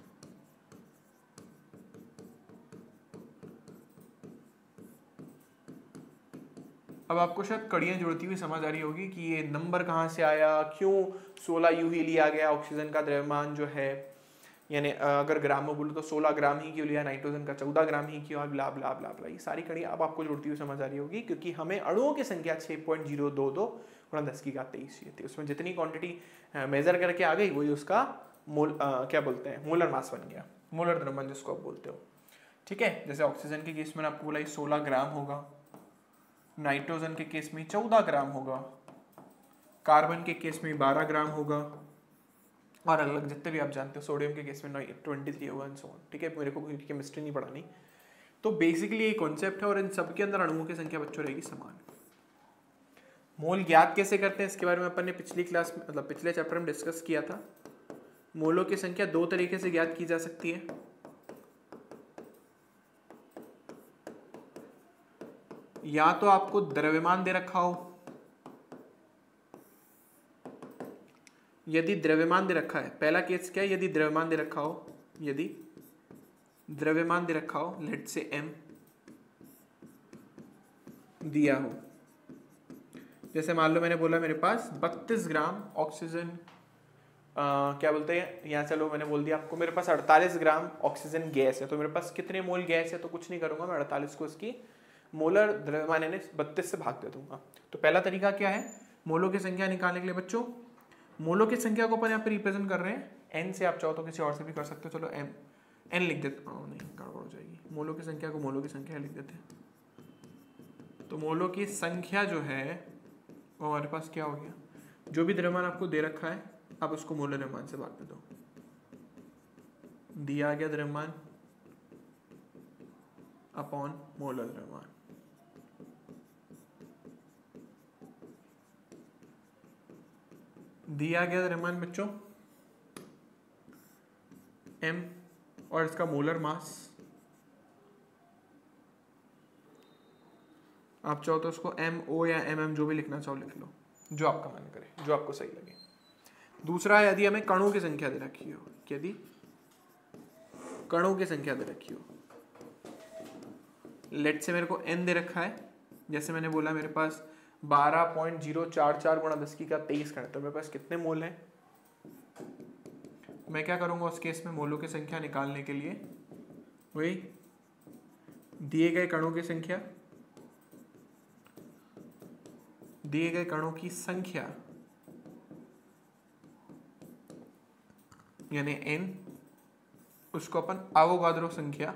अब आपको शायद कड़ियां जुड़ती हुई समझ आ रही होगी कि ये नंबर कहाँ से आया, क्यों 16U ही लिया गया, ऑक्सीजन का द्रव्यमान जो है, यानी अगर ग्राम में बोलूँ तो 16 ग्राम ही क्यों लिया, नाइट्रोजन का 14 ग्राम ही क्यों, ब्ला ब्ला ब्ला ब्ला। ये सारी कड़ियां अब आपको जुड़ती हुई समझ आ रही होगी, क्योंकि हमें अणुओं की संख्या 6.022 गुणा 10 की घात 23 थी। उसमें जितनी क्वांटिटी मेजर करके आ गई वही उसका मोल क्या बोलते हैं मोलर मास बन गया, मोलर द्रव्यमान जिसको आप बोलते हो, ठीक है। जैसे ऑक्सीजन के केस में आपको बोला 16 ग्राम होगा, नाइट्रोजन के केस में 14 ग्राम होगा, कार्बन के केस में 12 ग्राम होगा, और अलग जितने भी आप जानते हो, सोडियम के केस में 23 होगा एंड सो ऑन, ठीक है। मेरे को केमिस्ट्री नहीं पढ़ानी। तो बेसिकली ये कॉन्सेप्ट है, और इन सब के अंदर अणुओं की संख्या बच्चों रहेगी समान। मोल ज्ञात कैसे करते हैं इसके बारे में अपन ने पिछली क्लास में मतलब पिछले चैप्टर में डिस्कस किया था। मोलों की संख्या दो तरीके से ज्ञात की जा सकती है। या तो आपको द्रव्यमान दे रखा हो, यदि द्रव्यमान दे रखा है, पहला केस क्या है, यदि द्रव्यमान दे रखा हो, यदि द्रव्यमान दे रखा हो, लेट से M दिया हो। जैसे मान लो मैंने बोला मेरे पास 32 ग्राम ऑक्सीजन क्या बोलते हैं, यहाँ चलो मैंने बोल दिया आपको मेरे पास 48 ग्राम ऑक्सीजन गैस है, तो मेरे पास कितने मोल गैस है, तो कुछ नहीं करूंगा मैं 48 को इसकी मोलर द्रव्यमान यानी 32 से भाग दे दूंगा। तो पहला तरीका क्या है मोलों की संख्या निकालने के लिए बच्चों? मोलों की संख्या को अपन यहाँ पे रिप्रेजेंट कर रहे हैं N से, आप चाहो तो किसी और से भी कर सकते हो। चलो M N लिख देता हूँ, नहीं गड़बड़ हो जाएगी, मोलों की संख्या को मोलों की संख्या लिख देते हैं। तो मोलों की संख्या जो है वो हमारे पास क्या हो गया, जो भी द्रव्यमान आपको दे रखा है आप उसको मोलर द्रव्यमान से भाग दे दो। दिया गया द्रव्यमान अपॉन मोलर द्रव्यमान। दिया गया द्रव्यमान बच्चों m और इसका मोलर मास, आप चाहो तो उसको MO या MM जो भी लिखना चाहो लिख लो, जो आपका मन करे, जो आपको सही लगे। दूसरा, यदि हमें कणों की संख्या दे रखी हो, यदि कणों की संख्या दे रखी हो, लेट से मेरे को n दे रखा है, जैसे मैंने बोला मेरे पास 12.044 गुणा 10 की का 23 कण, तो मेरे पास कितने मोल हैं। मैं क्या करूंगा उस केस में, मोलों की संख्या निकालने के लिए वही दिए गए कणों की संख्या, दिए गए कणों की संख्या यानी n, उसको अपन अवोगाद्रो संख्या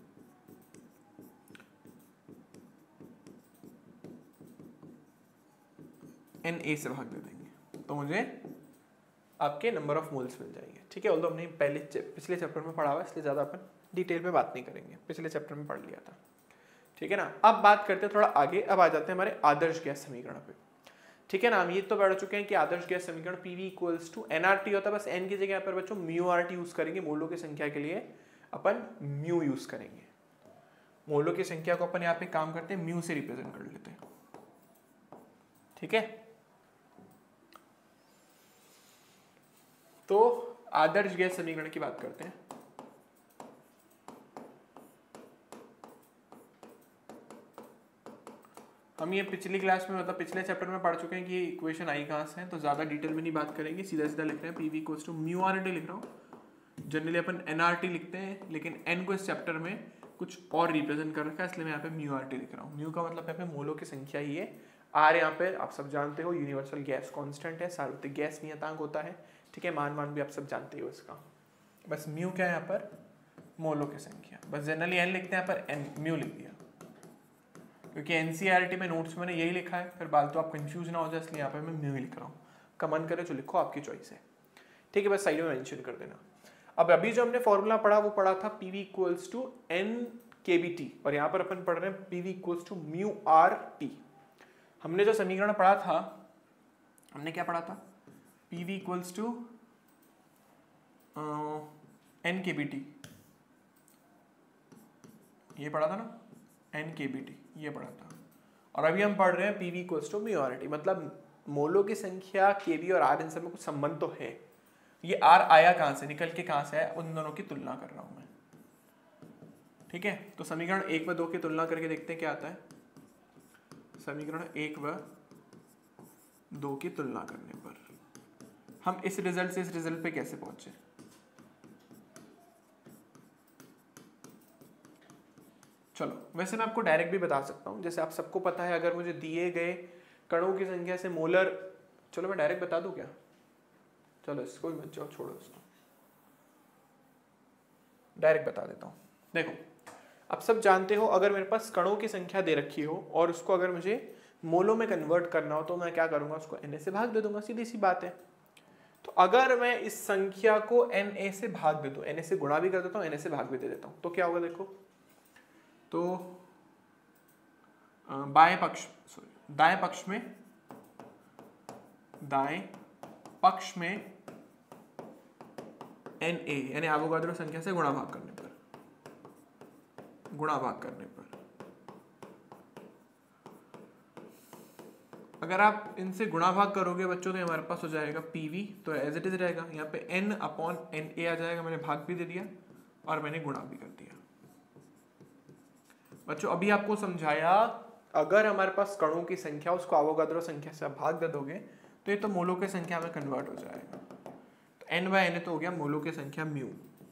Na से भाग दे देंगे, तो मुझे आपके नंबर ऑफ मोल्स मिल जाएंगे। ठीक है, ऑल्दो हमने पिछले चैप्टर में पढ़ा हुआ है, इसलिए ज़्यादा अपन डिटेल में बात नहीं करेंगे, पिछले चैप्टर में पढ़ लिया था। ठीक है ना, अब बात करते हैं थोड़ा आगे, अब आ जाते हैं हमारे आदर्श गैस समीकरण पे। ठीक है ना, हम ये तो पढ़ चुके हैं कि आदर्श गैस समीकरण PV = nRT होता है, बस n की जगह पर बच्चों μRT यूज करेंगे, मोलों की संख्या के लिए अपन म्यू यूज करेंगे। मोलों की संख्या को अपन यहाँ पे काम करते हैं म्यू से रिप्रेजेंट कर लेते हैं। ठीक है, तो आदर्श गैस समीकरण की बात करते हैं। हम ये पिछली क्लास में मतलब पिछले चैप्टर में पढ़ चुके हैं कि इक्वेशन आई कहाँ से है, तो ज़्यादा डिटेल में नहीं बात करेंगे, सीधा सीधा लिख रहे हैं PV = μRT लिख रहा हूँ। जनरली अपन nRT लिखते हैं, लेकिन n को इस चैप्टर में कुछ और रिप्रेजेंट कर रखा है, इसलिए मैं यहाँ पे μRT लिख रहा हूँ। म्यू का मतलब यहाँ पे मोलों की संख्या ही है। R यहाँ पे आप सब जानते हो यूनिवर्सल गैस कांस्टेंट है, सार्वत्रिक गैस नियतांक होता है। ठीक है, मान भी आप सब जानते हो इसका। बस म्यू क्या है यहाँ पर, मोलों की संख्या, बस जनरली n लिखते हैं, यहाँ पर n म्यू लिख दिया, क्योंकि NCERT में नोट्स मैंने यही लिखा है, फिर बाल तो आप कंफ्यूज ना हो जाए, इसलिए यहाँ पे मैं म्यू ही लिख रहा हूँ। कमेंट करे जो लिखो, आपकी चॉइस है। ठीक है, बस साइड में मेंशन कर देना। अब अभी जो हमने फॉर्मूला पढ़ा वो पढ़ा था PV = NKBT, और यहाँ पर अपन पढ़ रहे हैं PV = μRT। हमने जो समीकरण पढ़ा था, हमने क्या पढ़ा था, PV = NKBT, ये पढ़ा था ना, NKBT ये पढ़ा था। और अभी हम पढ़ रहे हैं PV = μRT, मतलब मोलों की संख्या KB और R इन सब में कुछ संबंध तो है। ये R आया कहाँ से, निकल के कहाँ से आया, उन दोनों की तुलना कर रहा हूं मैं। ठीक है, तो समीकरण 1 व 2 की तुलना करके देखते हैं क्या आता है। समीकरण 1 व 2 की तुलना करने पर हम इस रिजल्ट से इस रिजल्ट पे कैसे पहुंचे। चलो, वैसे मैं आपको डायरेक्ट भी बता सकता हूँ, जैसे आप सबको पता है, अगर मुझे दिए गए कणों की संख्या से मोलर, चलो मैं डायरेक्ट बता दूं क्या, चलो इसको भी मत जाओ, छोड़ो इसको, डायरेक्ट बता देता हूँ। देखो, आप सब जानते हो, अगर मेरे पास कणों की संख्या दे रखी हो और उसको अगर मुझे मोलों में कन्वर्ट करना हो, तो मैं क्या करूंगा, उसको Na से भाग दे दूंगा, सीधी सी बात है। तो अगर मैं इस संख्या को Na से भाग दे दूं, Na से गुणा भी कर देता हूँ, Na से भाग भी दे देता हूँ, तो क्या होगा देखो, तो दाएं पक्ष में Na यानी अवोगाद्रो संख्या से गुणा भाग करने पर अगर आप इनसे गुणा भाग करोगे बच्चों, तो हमारे पास हो जाएगा PV, तो एज इट इज रहेगा, यहाँ पे N/Na आ जाएगा, मैंने भाग भी दे दिया और मैंने गुणा भी कर दिया। बच्चों अभी आपको समझाया, अगर हमारे पास कणों की संख्या, उसको अवोगाद्रो संख्या से आप भाग दे दोगे, तो ये तो मोलों की संख्या में कन्वर्ट हो जाएगा। तो N/Na तो हो गया मोलों की संख्या म्यू।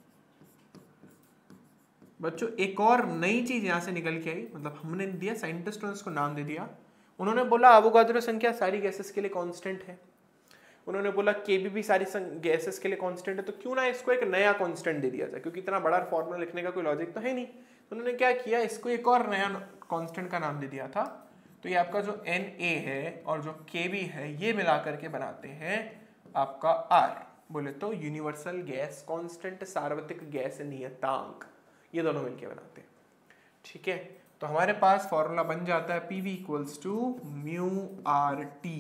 बच्चों एक और नई चीज यहां से निकल के आई, मतलब हमने दिया, साइंटिस्टों ने इसको नाम दे दिया, उन्होंने बोला अवोगाद्रो संख्या सारी गैसेस के लिए कांस्टेंट है, उन्होंने बोला Kb भी सारी गैसेस के लिए कांस्टेंट है, तो क्यों ना इसको एक नया कांस्टेंट दे दिया जाए, क्योंकि इतना बड़ा फॉर्मूला लिखने का कोई लॉजिक तो है नहीं, तो उन्होंने क्या किया, इसको एक और नया कांस्टेंट का नाम दे दिया था। तो ये आपका जो Na है और जो Kb है ये मिला करके बनाते हैं आपका R, बोले तो यूनिवर्सल गैस कांस्टेंट, सार्वत्रिक गैस नियतांक, ये दोनों मिलके बनाते हैं। ठीक है, तो हमारे पास फॉर्मूला बन जाता है PV equals to mu R T.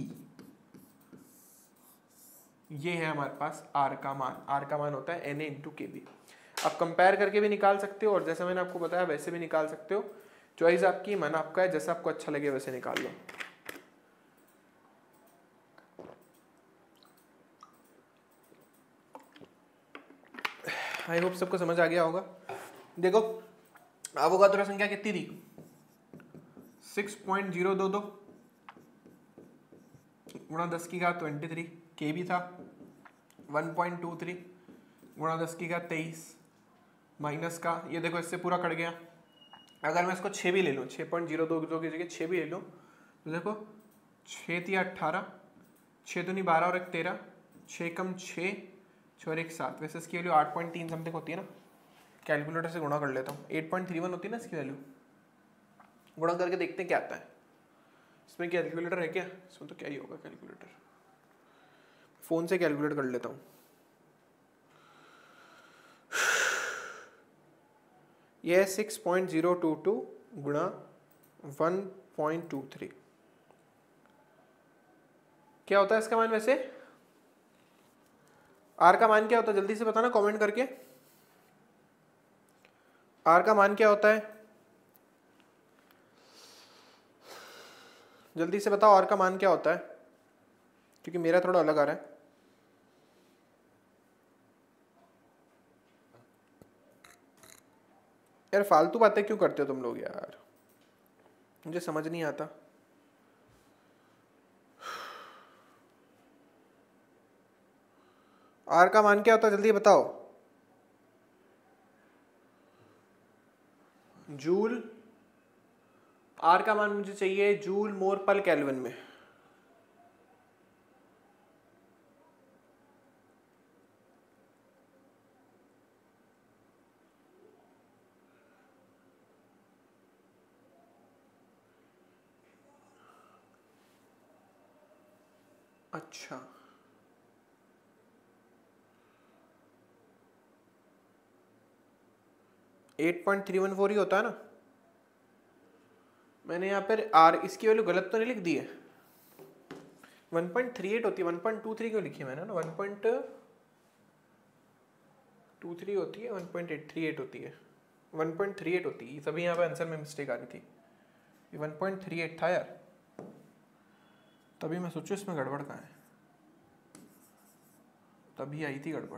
ये है हमारे पास R का मान, R का मान होता है Na इंटू Kb। आप कंपेयर करके भी निकाल सकते हो और जैसे मैंने आपको बताया वैसे भी निकाल सकते हो, चॉइस आपकी, मन आपका है, जैसा आपको अच्छा लगे वैसे निकाल लो। आई होप सबको समझ आ गया होगा। देखो अवोगाद्रो संख्या कितनी थी, 6.022 गुणा 10 की घात 23, के भी था 1.23 गुणा 10 की घात 23 माइनस का, ये देखो इससे पूरा कट गया। अगर मैं इसको 6 भी ले लूँ, 6.022 की जगह 6 भी ले लूँ, तो देखो 6 थी 18, 6 तो नहीं 12 और 1 13, 6 कम 6, 6 और 1 7, वैसे इसकी वैल्यू 8.3 समथिंग होती है ना, कैलकुलेटर से गुणा कर लेता हूँ, 8.31 होती है ना इसकी वैल्यू, गुणा करके देखते हैं क्या आता है। इसमें कैलकुलेटर है क्या, इसमें तो क्या ही होगा कैलकुलेटर, फ़ोन से कैलकुलेट कर लेता हूँ। यह है 6.022 गुणा 1.23, क्या होता है इसका मान वैसे, आर का मान क्या होता है जल्दी से बताना कमेंट करके, आर का मान क्या होता है जल्दी से बताओ, आर का मान क्या होता है, क्योंकि मेरा थोड़ा अलग आ रहा है। यार फालतू बातें क्यों करते हो तुम लोग यार, मुझे समझ नहीं आता। आर का मान क्या होता है जल्दी बताओ, जूल, आर का मान मुझे चाहिए जूल मोर पर केल्विन में। अच्छा 8.314 ही होता है ना, मैंने यहाँ पर आर इसकी वैल्यू गलत तो नहीं लिख दी है, 1.38 होती है, 1.23 क्यों लिखी है मैंने ना, 1.23 होती है, 1.838 होती है, 1.38 होती है, तभी यहाँ पे आंसर में मिस्टेक आ रही थी, ये 1.38 था यार, तभी मैं सोचूं इसमें गड़बड़ कहाँ है, तभी आई थी गड़बड़।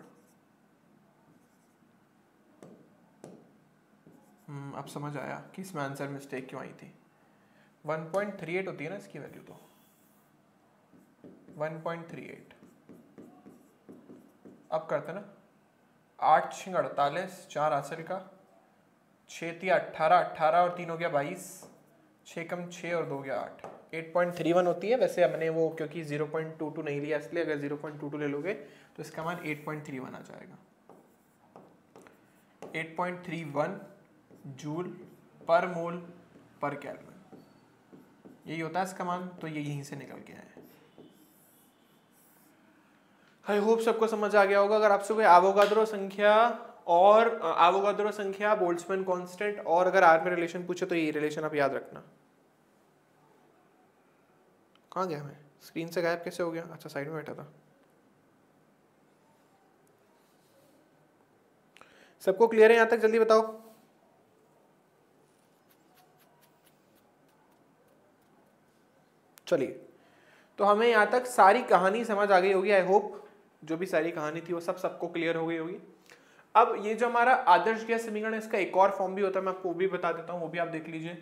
अब समझ आया कि इसमें आंसर मिस्टेक क्यों आई थी, 1.38 होती है ना इसकी वैल्यू, तो 1.38। अब करते ना, 8 6 48, 4 आंसर का, 6 थी 18, 18 और 3 हो गया 22, 6 कम 6 और 2 गया 8, 8.31 होती है। वैसे हमने वो क्योंकि 0.22 नहीं लिया इसलिए, अगर 0.22 ले लोगे तो इसका मान 8.31 आ जाएगा, 8.31 जूल पर मोल पर केल्विन, यही होता है इसका मान, तो ये यहीं से निकल के आया है। आई होप सबको समझ आ गया होगा। अगर आपसे कोई एवोगाद्रो संख्या बोल्ट्जमैन कांस्टेंट और अगर आर में रिलेशन पूछे तो ये रिलेशन आप याद रखना। कहाँ गया मैं, स्क्रीन से गायब कैसे हो गया, अच्छा साइड में बैठा था। सबको क्लियर है यहाँ तक, जल्दी बताओ। चलिए, तो हमें यहाँ तक सारी कहानी समझ आ गई होगी। आई होप जो भी सारी कहानी थी वो सबको क्लियर हो गई होगी। अब ये जो हमारा आदर्श गैस समीकरण है, इसका एक और फॉर्म भी होता है, मैं आपको वो भी बता देता हूँ, वो भी आप देख लीजिए।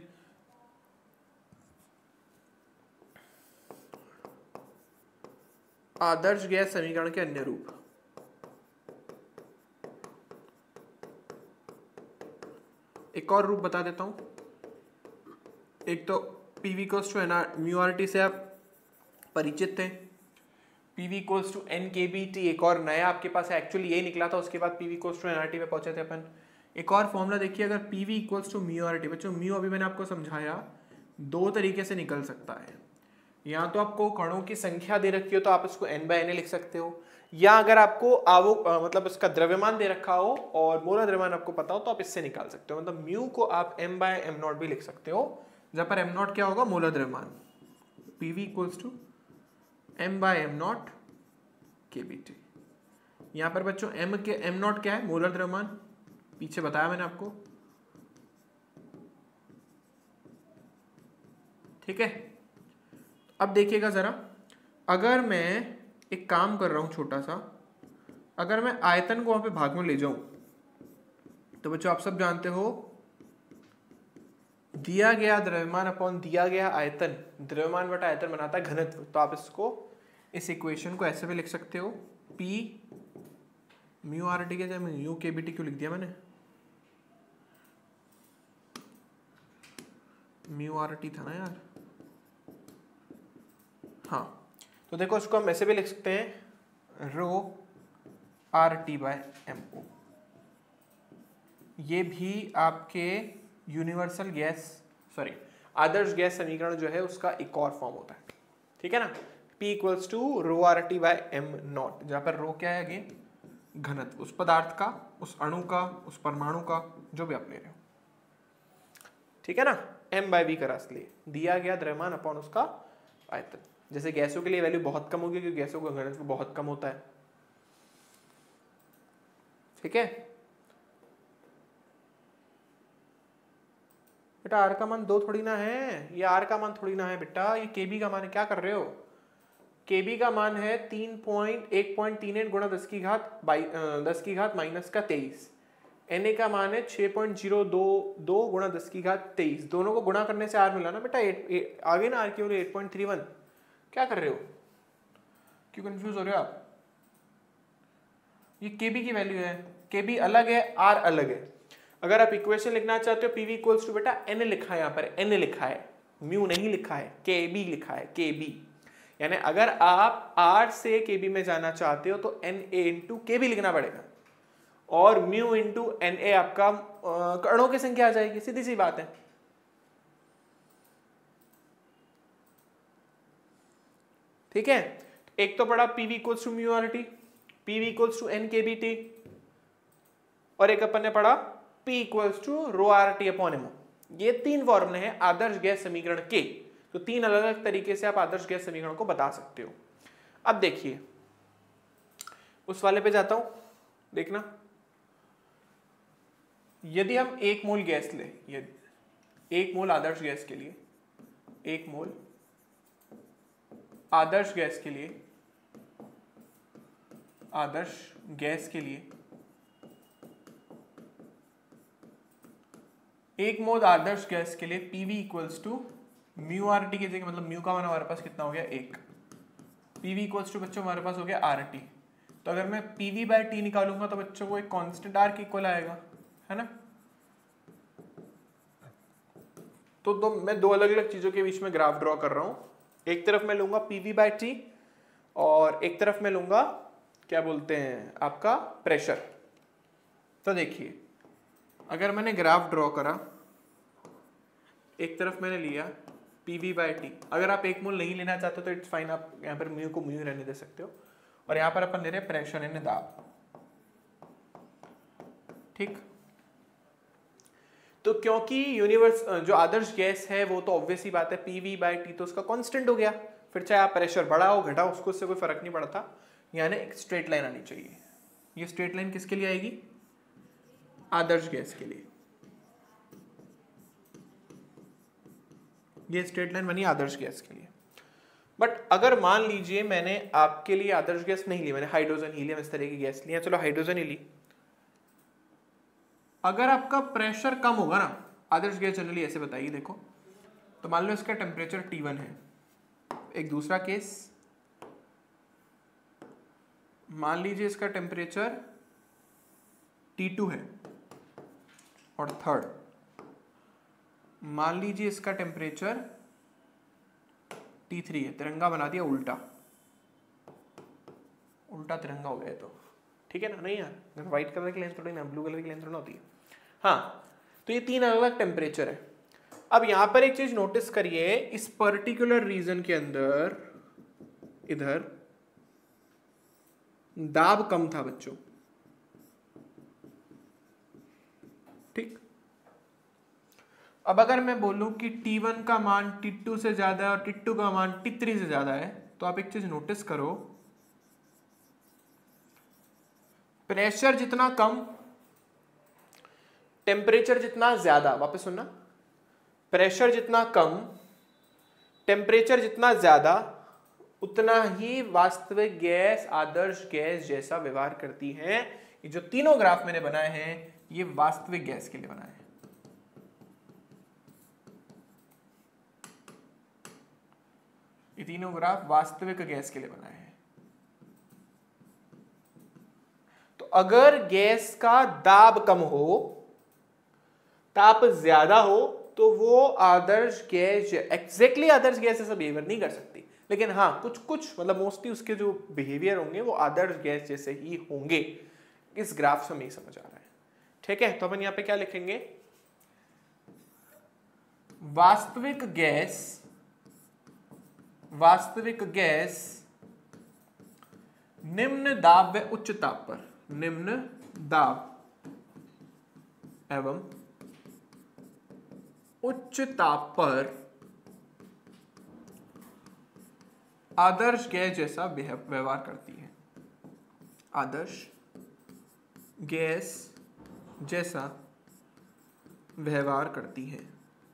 आदर्श गैस समीकरण के अन्य रूप, एक और रूप बता देता हूं। एक तो PV equals to mu R T से आप परिचित थे, PV इक्वल्स टू NKBT एक और नया आपके पास एक्चुअली यही निकला था, उसके बाद PV इक्वल्स टू NRT पे पहुंचे थे अपन। एक और फॉर्मूला देखिए, अगर P V equals to mu R T, बच्चों म्यू अभी मैंने आपको समझाया दो तरीके से निकल सकता है। या तो आपको कणों की संख्या दे रखी हो तो आप इसको n बाय n लिख सकते हो, या अगर आपको मतलब इसका द्रव्यमान दे रखा हो और मोलर द्रव्यमान आपको पता हो तो आप इससे निकाल सकते हो। मतलब म्यू को आप m बाय m नॉट भी लिख सकते हो, जहां पर m नॉट क्या होगा, मोलर द्रव्यमान। P V equals to m by m nought kBT। यहाँ पर बच्चों m नॉट क्या है, मोलर द्रव्यमान, पीछे बताया मैंने आपको। ठीक है, अब देखिएगा जरा, अगर मैं एक काम कर रहा हूं छोटा सा, अगर मैं आयतन को वहां पे भाग में ले जाऊं तो बच्चों आप सब जानते हो दिया गया द्रव्यमान अपॉन दिया गया आयतन, द्रव्यमान बटा आयतन बनाता है घनत्व। तो आप इसको, इस इक्वेशन को ऐसे भी लिख सकते हो, P म्यू आर टी के जगह म्यू के बी टी क्यों लिख दिया मैंने, म्यू आर टी था ना यार। हाँ, तो देखो इसको हम ऐसे भी लिख सकते हैं, rho R T by M O. ये भी आपके यूनिवर्सल गैस, सॉरी आदर्श गैस समीकरण जो है उसका एक और फॉर्म होता है। ठीक है ना, P equals to rho R T by M nought, जहां पर रो क्या है, अगेन घनत्व, उस पदार्थ का, उस अणु का, उस परमाणु का, जो भी आप ले रहे हो। ठीक है ना, m बाय v का रास लिए दिया गया द्रव्यमान अपॉन उसका आयतन। जैसे गैसों के लिए वैल्यू बहुत कम होगी क्योंकि गैसों का घनत्व बहुत कम होता है। ठीक है बेटा, आर का मान 2 थोड़ी ना है, ये आर का मान थोड़ी ना है बेटा, ये केबी का मान है। क्या कर रहे हो, केबी का मान है 1.38 गुणा 10 की घात माइनस का 23। Na का मान है 6.022 गुणा 10 की घात 23। दोनों को गुणा करने से आर मिला ना बेटा, आगे ना आर की वैल्यू 8.31। क्या कर रहे हो, क्यों कंफ्यूज हो रहे हो आप? ये केबी की वैल्यू है, केबी अलग है, आर अलग है। अगर आप इक्वेशन लिखना चाहते हो, पीवी इक्वल्स टू बेटा n लिखा है, यहाँ पर n लिखा है, म्यू नहीं लिखा है, केबी लिखा है, केबी। यानी अगर आप r से kb में जाना चाहते हो तो na इंटू kb लिखना पड़ेगा, और म्यू इंटू na आपका कणों की संख्या आ जाएगी, सीधी सी बात है। ठीक है, एक तो पड़ा pv equals to mu R T, pv equals to n kbt, और एक अपन ने पढ़ा p equals to rho R T upon M. ये 3 फॉर्मूले हैं आदर्श गैस समीकरण के। तो 3 अलग अलग तरीके से आप आदर्श गैस समीकरण को बता सकते हो। अब देखिए, उस वाले पे जाता हूं, देखना, यदि हम 1 मोल गैस ले, यदि 1 मोल आदर्श गैस के लिए, 1 मोल आदर्श गैस के लिए, आदर्श गैस के लिए 1 मोल आदर्श गैस के लिए PV equals to mu R T की जगह, मतलब म्यू का मान हमारे पास कितना हो गया 1, PV इक्वल्स टू बच्चों हमारे पास हो गया आर टी। तो अगर मैं PV बाय टी निकालूंगा तो बच्चों को एक कांस्टेंट आर के इक्वल आएगा, है ना। तो मैं 2 अलग अलग चीजों के बीच में ग्राफ ड्रॉ कर रहा हूं। एक तरफ मैं लूंगा PV बाय टी और एक तरफ मैं लूंगा क्या बोलते हैं आपका प्रेशर। तो देखिए, अगर मैंने ग्राफ ड्रॉ करा, एक तरफ मैंने लिया PV बाय टी, अगर आप 1 मोल नहीं लेना चाहते तो इट्स फाइन, आप यहाँ पर म्यू को म्यू रहने दे सकते हो, और यहाँ पर अपन ले रहे हैं प्रेशर यानी दाब। ठीक, तो क्योंकि यूनिवर्स जो आदर्श गैस है वो तो ऑब्वियस ही बात है, PV बाय टी तो उसका कांस्टेंट हो गया, फिर चाहे आप प्रेशर बढ़ाओ घटाओ उसको, उससे कोई फर्क नहीं पड़ता। यानी एक स्ट्रेट लाइन आनी चाहिए। ये स्ट्रेट लाइन किसके लिए आएगी, आदर्श गैस के लिए। ये स्ट्रेट लाइन बनी आदर्श गैस के लिए। बट अगर मान लीजिए मैंने आपके लिए आदर्श गैस नहीं ली, मैंने हाइड्रोजन हीलियम इस तरह की गैस ली है, चलो हाइड्रोजन ही ली, अगर आपका प्रेशर कम होगा ना, आदर्श गैस जनरली ऐसे बताइए, देखो, तो मान लो इसका टेम्परेचर T1 है। एक दूसरा केस, मान लीजिए इसका टेम्परेचर T2 है, और थर्ड मान लीजिए इसका टेम्परेचर T3 है। तिरंगा बना दिया उल्टा, उल्टा तिरंगा हो गया तो, ठीक है ना। नहीं यार, व्हाइट कलर की लाइन थोड़ी ना, ब्लू कलर की लाइन थोड़ी ना होती है। हाँ, तो ये 3 अलग अलग टेम्परेचर है। अब यहां पर एक चीज नोटिस करिए, इस पर्टिकुलर रीजन के अंदर इधर दाब कम था बच्चों, ठीक। अब अगर मैं बोलूं कि T1 का मान T2 से ज्यादा है और T2 का मान T3 से ज्यादा है, तो आप एक चीज नोटिस करो, प्रेशर जितना कम टेम्परेचर जितना ज्यादा। वापस सुनना, प्रेशर जितना कम टेम्परेचर जितना ज्यादा, उतना ही वास्तविक गैस आदर्श गैस जैसा व्यवहार करती है। ये जो तीनों ग्राफ मैंने बनाए हैं ये वास्तविक गैस के लिए बनाए हैं। ये तीनों ग्राफ वास्तविक गैस के लिए बनाए हैं। तो अगर गैस का दाब कम हो, ताप ज्यादा हो, तो वो आदर्श गैस, एग्जैक्टली आदर्श गैस ऐसा बिहेवियर नहीं कर सकती, लेकिन हाँ कुछ कुछ मतलब मोस्टली उसके जो बिहेवियर होंगे वो आदर्श गैस जैसे ही होंगे। इस ग्राफ से हमें समझ आ रहा है, ठीक है। तो अपन यहां पे क्या लिखेंगे, वास्तविक गैस निम्न दाब व उच्च ताप पर, निम्न दाब एवं उच्च ताप पर आदर्श गैस जैसा व्यवहार करती है। आदर्श गैस जैसा व्यवहार करती है।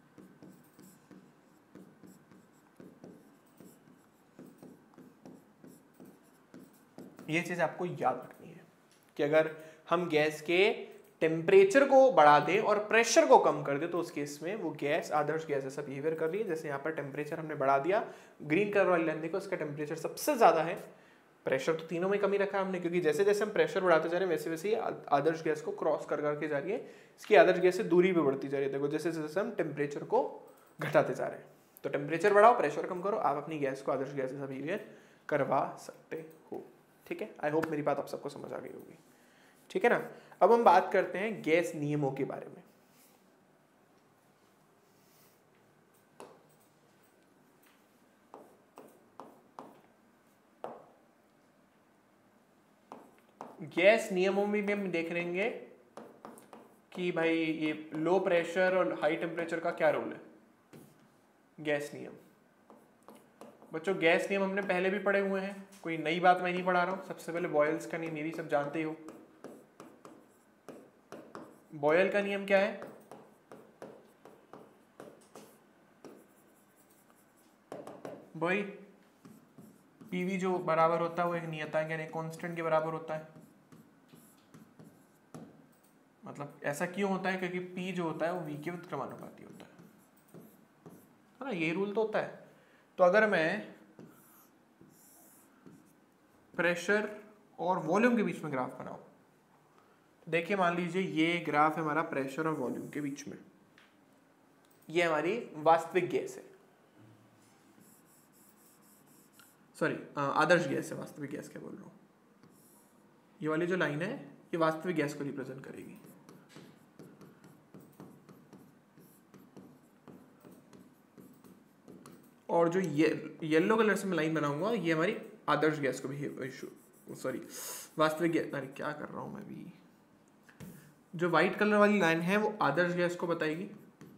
ये चीज आपको याद रखनी है कि अगर हम गैस के टेम्परेचर को बढ़ा दें और प्रेशर को कम कर दें तो उस केस में वो गैस आदर्श गैस जैसा बिहेवियर कर रही है। जैसे यहाँ पर टेम्परेचर हमने बढ़ा दिया, ग्रीन कलर वाली लाइन देखो, इसका टेम्परेचर सबसे ज्यादा है, प्रेशर तो तीनों में कमी रखा है हमने, क्योंकि जैसे जैसे हम प्रेशर बढ़ाते जा रहे हैं वैसे वैसे ही आदर्श गैस को क्रॉस कर करके जा रही है, इसकी आदर्श गैस से दूरी भी बढ़ती जा रही है। देखो जैसे जैसे हम टेम्परेचर को घटाते जा रहे हैं, तो टेम्परेचर बढ़ाओ, प्रेशर कम करो, आप अपनी गैस को आदर्श गैस जैसा बिहेवियर करवा सकते हो, ठीक है। आई होप मेरी बात आप सबको समझ आ गई होगी, ठीक है ना। अब हम बात करते हैं गैस नियमों के बारे में। गैस नियमों में भी हम देख लेंगे कि भाई ये लो प्रेशर और हाई टेम्परेचर का क्या रोल है। गैस नियम बच्चों, गैस नियम हमने पहले भी पढ़े हुए हैं, कोई नई बात मैं नहीं पढ़ा रहा हूं। सबसे पहले बॉयल्स का नियम, ये भी सब जानते हो। बॉयल का नियम क्या है, भाई पीवी जो बराबर होता है वो एक नियतांक यानी कांस्टेंट के बराबर होता है। मतलब ऐसा क्यों होता है, क्योंकि पी जो होता है वो वी के व्युत्क्रमानुपाती होता है ना, ये रूल तो होता है। तो अगर मैं प्रेशर और वॉल्यूम के बीच में ग्राफ बनाऊं, देखिए मान लीजिए ये ग्राफ है हमारा प्रेशर और वॉल्यूम के बीच में, ये हमारी वास्तविक गैस है, सॉरी आदर्श गैस है, वास्तविक गैस क्या बोल रहा हूं। ये वाली जो लाइन है ये वास्तविक गैस को रिप्रेजेंट करेगी। और जो ये येलो कलर से मैं लाइन बनाऊंगा ये हमारी आदर्श गैस को भी, सॉरी वास्तविक गैस, अरे क्या कर रहा हूं मैं भी, जो व्हाइट कलर वाली लाइन है वो आदर्श गैस को बताएगी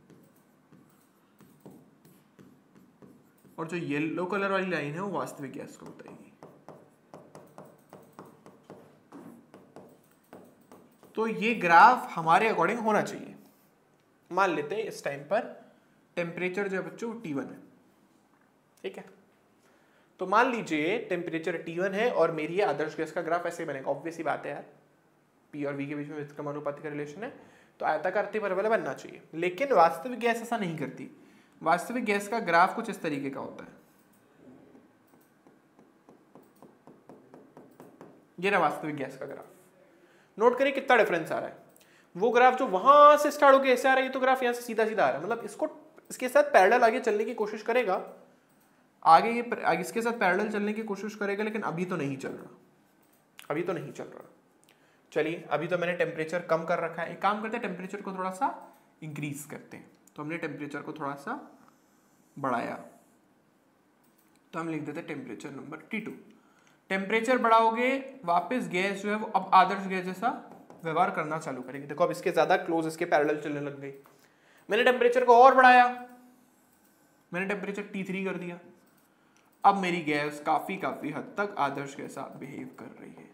और जो येलो कलर वाली लाइन है वो वास्तविक गैस को बताएगी। तो ये ग्राफ हमारे अकॉर्डिंग होना चाहिए। मान लेते हैं इस टाइम पर टेम्परेचर जो है बच्चों T1 है, ठीक है। तो मान लीजिए टेम्परेचर T1 है और मेरी ये आदर्श गैस का ग्राफ ऐसे बनेगा। ऑब्वियस सी बात है यार, P और V के बीच में व्युत्क्रमानुपाती का रिलेशन है, तो आयताकार परवलय बनना चाहिए। लेकिन वास्तविक गैस ऐसा नहीं करती। वास्तविक गैस का ग्राफ कुछ इस तरीके का होता है, ये रहा वास्तविक गैस का ग्राफ। नोट करिए कितना डिफरेंस आ रहा है। वो ग्राफ जो वहां से स्टार्ट होकर ऐसे आ रहा है, ये तो ग्राफ यहां से सीधा सीधा आ रहा है। मतलब इसको इसके साथ पैरेलल आगे चलने की कोशिश करेगा, आगे ये इसके साथ पैरेलल चलने की कोशिश करेगा, लेकिन अभी तो नहीं चल रहा, अभी तो नहीं चल रहा। चलिए अभी तो मैंने टेम्परेचर कम कर रखा है, एक काम करते हैं टेम्परेचर को थोड़ा सा इंक्रीज करते हैं। तो हमने टेम्परेचर को थोड़ा सा बढ़ाया, तो हम लिख देते टेम्परेचर नंबर T2। टेम्परेचर बढ़ाओगे वापस गैस जो है वो अब आदर्श गैस जैसा व्यवहार करना चालू करेगी। देखो अब इसके ज्यादा क्लोज इसके पैरेलल चलने लग गई। मैंने टेम्परेचर को और बढ़ाया, मैंने टेम्परेचर T3 कर दिया। अब मेरी गैस काफी हद तक आदर्श के साथ बिहेव कर रही है।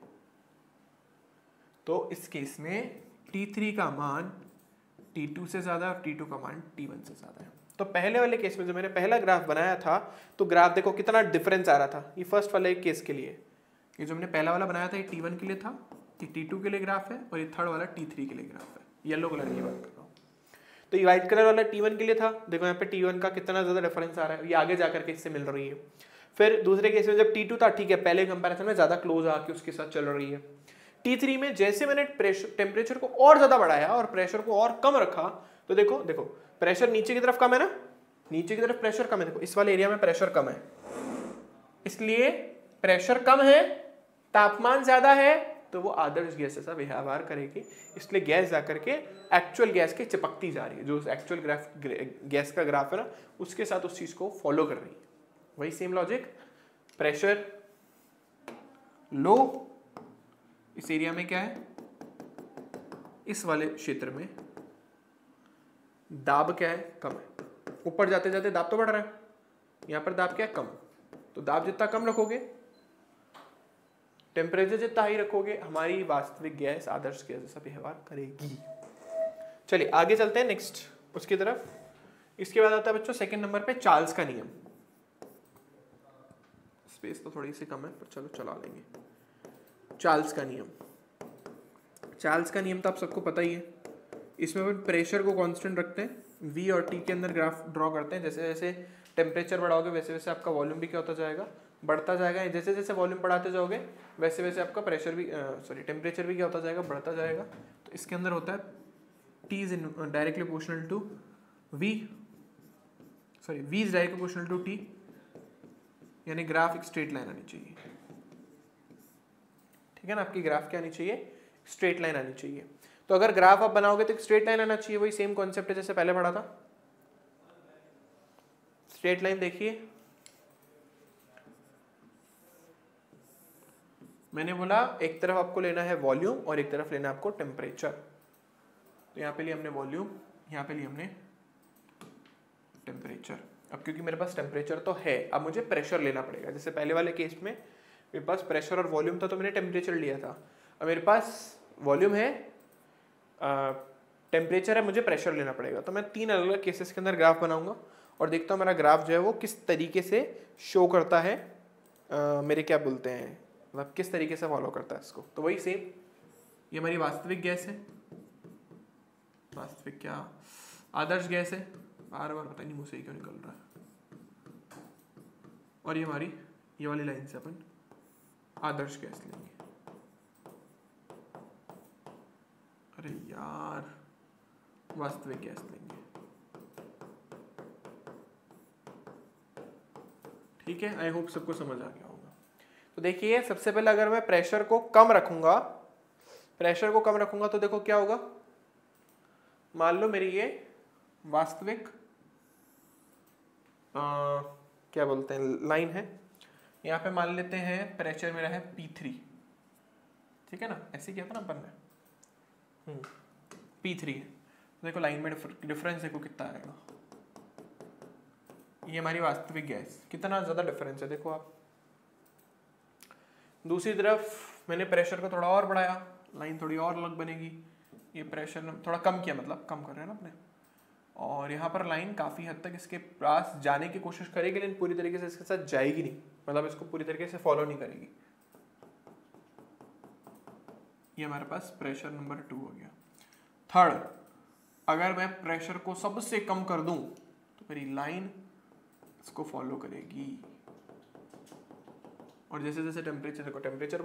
तो इस केस में T3 का मान T2 से ज्यादा और T2 का मान T1 से ज्यादा है। तो पहले वाले केस में जो मैंने पहला ग्राफ बनाया था, तो ग्राफ देखो कितना डिफरेंस आ रहा था। ये फर्स्ट वाले केस के लिए, ये जो हमने पहला वाला बनाया था ये T1 के लिए था, ये T2 के लिए ग्राफ है, और ये थर्ड वाला T3 के लिए ग्राफ है। येलो कलर की बात कर रहा हूँ। तो ये व्हाइट कलर वाला T1 के लिए था, देखो यहाँ पे T1 का कितना ज्यादा डिफरेंस आ रहा है, ये आगे जाकर के इससे मिल रही है। फिर दूसरे केस में जब T2 था, ठीक है, पहले कंपैरिजन में ज्यादा क्लोज आके उसके साथ चल रही है। T3 में जैसे मैंने टेम्परेचर को और ज्यादा बढ़ाया और प्रेशर को और कम रखा, तो देखो प्रेशर नीचे की तरफ कम है ना, नीचे की तरफ प्रेशर कम है। देखो इस वाले एरिया में प्रेशर कम है, इसलिए प्रेशर कम है, तापमान ज्यादा है, तो वो आदर्श गैस जैसा व्यवहार करेगी। इसलिए गैस जाकर के एक्चुअल गैस के चिपकती जा रही है, जो एक्चुअल गैस का ग्राफ है ना, उसके साथ उस चीज को फॉलो कर रही है। वही सेम लॉजिक, प्रेशर लो, इस एरिया में क्या है, इस वाले क्षेत्र में दाब क्या है, कम है। ऊपर जाते जाते दाब तो बढ़ रहा है, यहां पर दाब क्या है, कम। तो दाब जितना कम रखोगे, टेम्परेचर जितना हाई रखोगे, हमारी वास्तविक गैस आदर्श गैस जैसा व्यवहार करेगी। चलिए आगे चलते हैं नेक्स्ट उसकी तरफ। इसके बाद आता है बच्चों सेकंड नंबर पे चार्ल्स का नियम। स्पेस तो थोड़ी सी कम है, पर चलो चला लेंगे। चार्ल्स का नियम, चार्ल्स का नियम तो आप सबको पता ही है। इसमें अपन प्रेशर को कांस्टेंट रखते हैं, V और T के अंदर ग्राफ ड्रॉ करते हैं। जैसे जैसे टेम्परेचर बढ़ाओगे वैसे वैसे आपका वॉल्यूम भी क्या होता जाएगा, बढ़ता जाएगा। जैसे जैसे वॉल्यूम बढ़ाते जाओगे वैसे वैसे आपका प्रेशर भी टेम्परेचर भी क्या होता जाएगा, बढ़ता जाएगा। तो इसके अंदर होता है T is directly proportional to V is directly proportional to T, यानी ग्राफ एक स्ट्रेट लाइन आनी चाहिए। ठीक है ना, आपकी ग्राफ क्या आनी चाहिए, स्ट्रेट लाइन आनी चाहिए। तो अगर ग्राफ आप बनाओगे तो एक स्ट्रेट लाइन आना चाहिए। वही सेम कॉन्सेप्ट है जैसे पहले पढ़ा था। स्ट्रेट लाइन देखिए, मैंने बोला एक तरफ आपको लेना है वॉल्यूम और एक तरफ लेना है आपको टेम्परेचर। तो यहाँ पे लिए हमने वॉल्यूम, यहाँ पे लिए हमने टेम्परेचर। अब क्योंकि मेरे पास टेम्परेचर तो है, अब मुझे प्रेशर लेना पड़ेगा। जैसे पहले वाले केस में मेरे पास प्रेशर और वॉल्यूम था, तो मैंने टेम्परेचर लिया था। अब मेरे पास वॉल्यूम है, टेम्परेचर है, मुझे प्रेशर लेना पड़ेगा। तो मैं 3 अलग अलग केसेस के अंदर ग्राफ बनाऊंगा और देखता हूँ मेरा ग्राफ जो है वो किस तरीके से शो करता है, मेरे क्या बोलते हैं, मतलब किस तरीके से फॉलो करता है इसको। तो वही सेम, ये हमारी वास्तविक गैस है, वास्तविक क्या आदर्श गैस है, बार बार पता नहीं मुझे ही क्यों निकल रहा है। और ये हमारी ये वाली लाइन से अपन आदर्श गैस लेंगे। अरे यार, वास्तविक गैस लेंगे। ठीक है, आई होप सबको समझ आ गया होगा। तो देखिए सबसे पहले अगर मैं प्रेशर को कम रखूंगा, तो देखो क्या होगा। मान लो मेरी ये वास्तविक क्या बोलते हैं लाइन है, यहाँ पे मान लेते हैं प्रेशर मेरा है P3। ठीक है ना, ऐसे किया था ना अपन ने, P3 है। देखो लाइन में डिफरेंस देखो कितना आएगा। ये हमारी वास्तविक गैस, कितना ज्यादा डिफरेंस है देखो आप। दूसरी तरफ मैंने प्रेशर को थोड़ा और बढ़ाया, लाइन थोड़ी और अलग बनेगी। ये प्रेशर थोड़ा कम किया, मतलब कम कर रहे हैं ना अपने, और यहाँ पर लाइन काफी हद तक इसके पास जाने की कोशिश करेगी, लेकिन पूरी तरीके से इसके साथ जाएगी नहीं, मतलब इसको पूरी तरीके से फॉलो नहीं करेगी। ये हमारे पास प्रेशर नंबर 2 हो गया। थर्ड, अगर मैं प्रेशर को सबसे कम कर दूं तो मेरी लाइन इसको फॉलो करेगी। और जैसे जैसे टेम्परेचर देखो, टेम्परेचर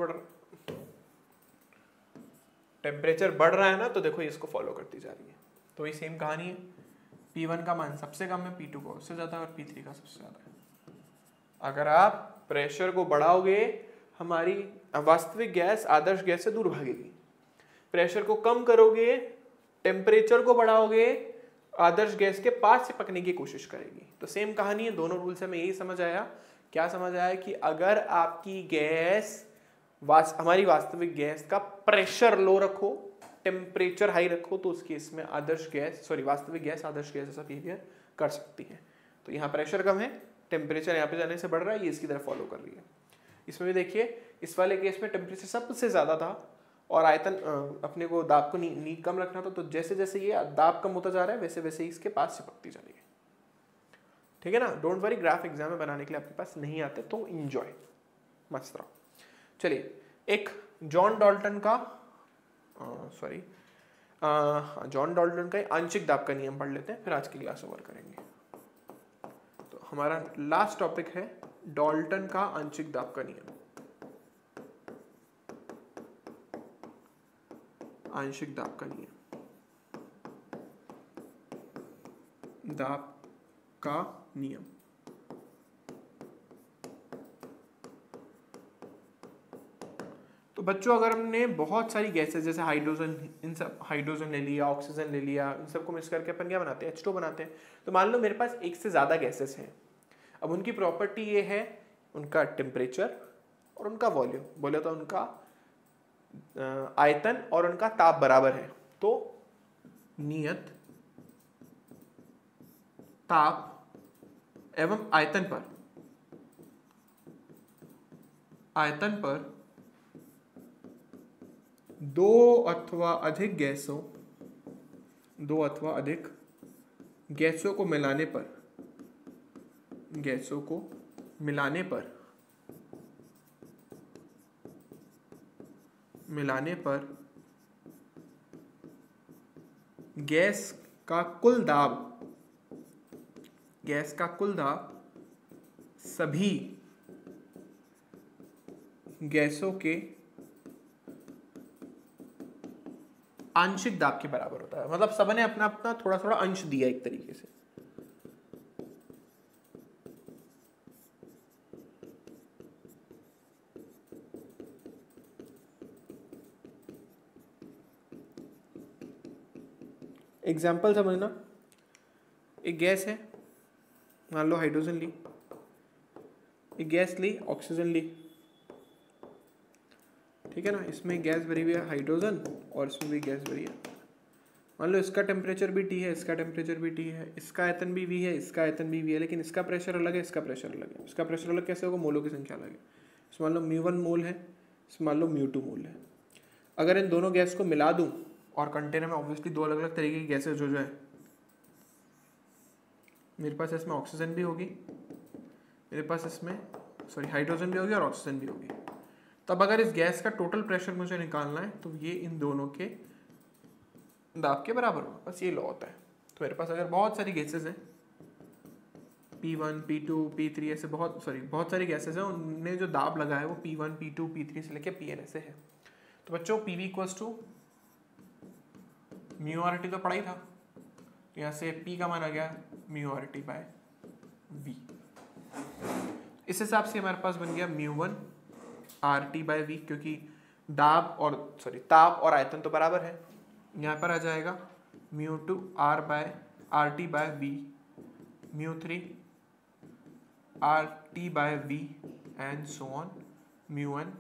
बढ़ रहा है ना, तो देखो ये इसको फॉलो करती जा रही है। तो ये सेम कहानी है, P1 का मान सबसे कम है, P2 का उससे ज्यादा और P3 का सबसे ज्यादा है। अगर आप प्रेशर को बढ़ाओगे, हमारी वास्तविक गैस आदर्श गैस से दूर भागेगी। प्रेशर को कम करोगे, टेम्परेचर को बढ़ाओगे, आदर्श गैस के पास से पकने की कोशिश करेगी। तो सेम कहानी है, दोनों रूल से हमें यही समझ आया। क्या समझ आया कि अगर आपकी गैस हमारी वास्तविक गैस का प्रेशर लो रखो, टेम्परेचर हाई रखो, तो उस केस में वास्तविक गैस आदर्श गैस जैसा बिहेवियर कर सकती है। तो यहाँ प्रेशर कम है, टेम्परेचर यहाँ पे जाने से बढ़ रहा है, ये इसकी तरफ फॉलो कर रही है। इसमें भी देखिए, इस वाले केस में टेम्परेचर सबसे ज्यादा था और आयतन अपने को दाब को कम रखना था, तो जैसे जैसे ये दाब कम होता जा रहा है वैसे वैसे ही इसके पास चिपकती जा रही है। ठीक है ना। डोंट वरी, ग्राफ एग्जाम में बनाने के लिए आपके पास नहीं आते तो इंजॉय, मस्त रहो। चलिए, एक जॉन डाल्टन का आंशिक दाब का नियम पढ़ लेते हैं, फिर आज की क्लास ओवर करेंगे। तो हमारा लास्ट टॉपिक है डाल्टन का आंशिक दाब का नियम। आंशिक दाब का नियम, दाब का नियम। तो बच्चों, अगर हमने बहुत सारी गैसेस जैसे हाइड्रोजन ले लिया, ऑक्सीजन ले लिया, इन सबको मिक्स करके अपन क्या बनाते हैं, H2 बनाते हैं। तो मान लो मेरे पास एक से ज्यादा गैसेस हैं। अब उनकी प्रॉपर्टी ये है, उनका टेम्परेचर और उनका वॉल्यूम, बोले तो उनका आयतन और उनका ताप बराबर है। तो नियत ताप एवं आयतन पर दो अथवा अधिक गैसों को मिलाने पर गैस का कुल दाब सभी गैसों के आंशिक दाब के बराबर होता है। मतलब सबने अपना अपना थोड़ा थोड़ा अंश दिया एक तरीके से। एग्जाम्पल समझना, एक गैस है, मान लो हाइड्रोजन ली, एक गैस ली, ऑक्सीजन ली, ठीक है ना। इसमें गैस भरी हुई है हाइड्रोजन और इसमें भी गैस भरी है। मान लो इसका टेम्परेचर भी T है, इसका टेम्परेचर भी T है, इसका आयतन भी V है, इसका आयतन भी V है, लेकिन इसका प्रेशर अलग है, इसका प्रेशर अलग है। इसका प्रेशर अलग कैसे होगा, मोलों की संख्या अलग है। इसमें मान लो μ1 मोल है, इसमें मान लो μ2 मोल है। अगर इन दोनों गैस को मिला दूं और कंटेनर में ऑब्वियसली दो अलग अलग तरीके की गैसेज हो जाए, मेरे पास इसमें ऑक्सीजन भी होगी, मेरे पास इसमें हाइड्रोजन भी होगी और ऑक्सीजन भी होगी। तब अगर इस गैस का टोटल प्रेशर मुझे निकालना है तो ये इन दोनों के दाब के बराबर होगा, बस ये लॉ होता है। तो मेरे पास अगर बहुत सारी गैसेस हैं, P1, P2, P3 ऐसे बहुत सारी गैसेस हैं, उनने जो दाब लगा है वो P1, P2, P3 से लेके Pn ऐसे है। तो बच्चों PV इक्वल्स टू μRT तो पढ़ा ही था, तो यहाँ से P का मान आ गया μRT बाय V। इस हिसाब से हमारे पास बन गया μ1 RT बाय V, क्योंकि ताप और आयतन तो बराबर है। यहाँ पर आ जाएगा μ2 RT by V, μ3 RT by V and so on, μ1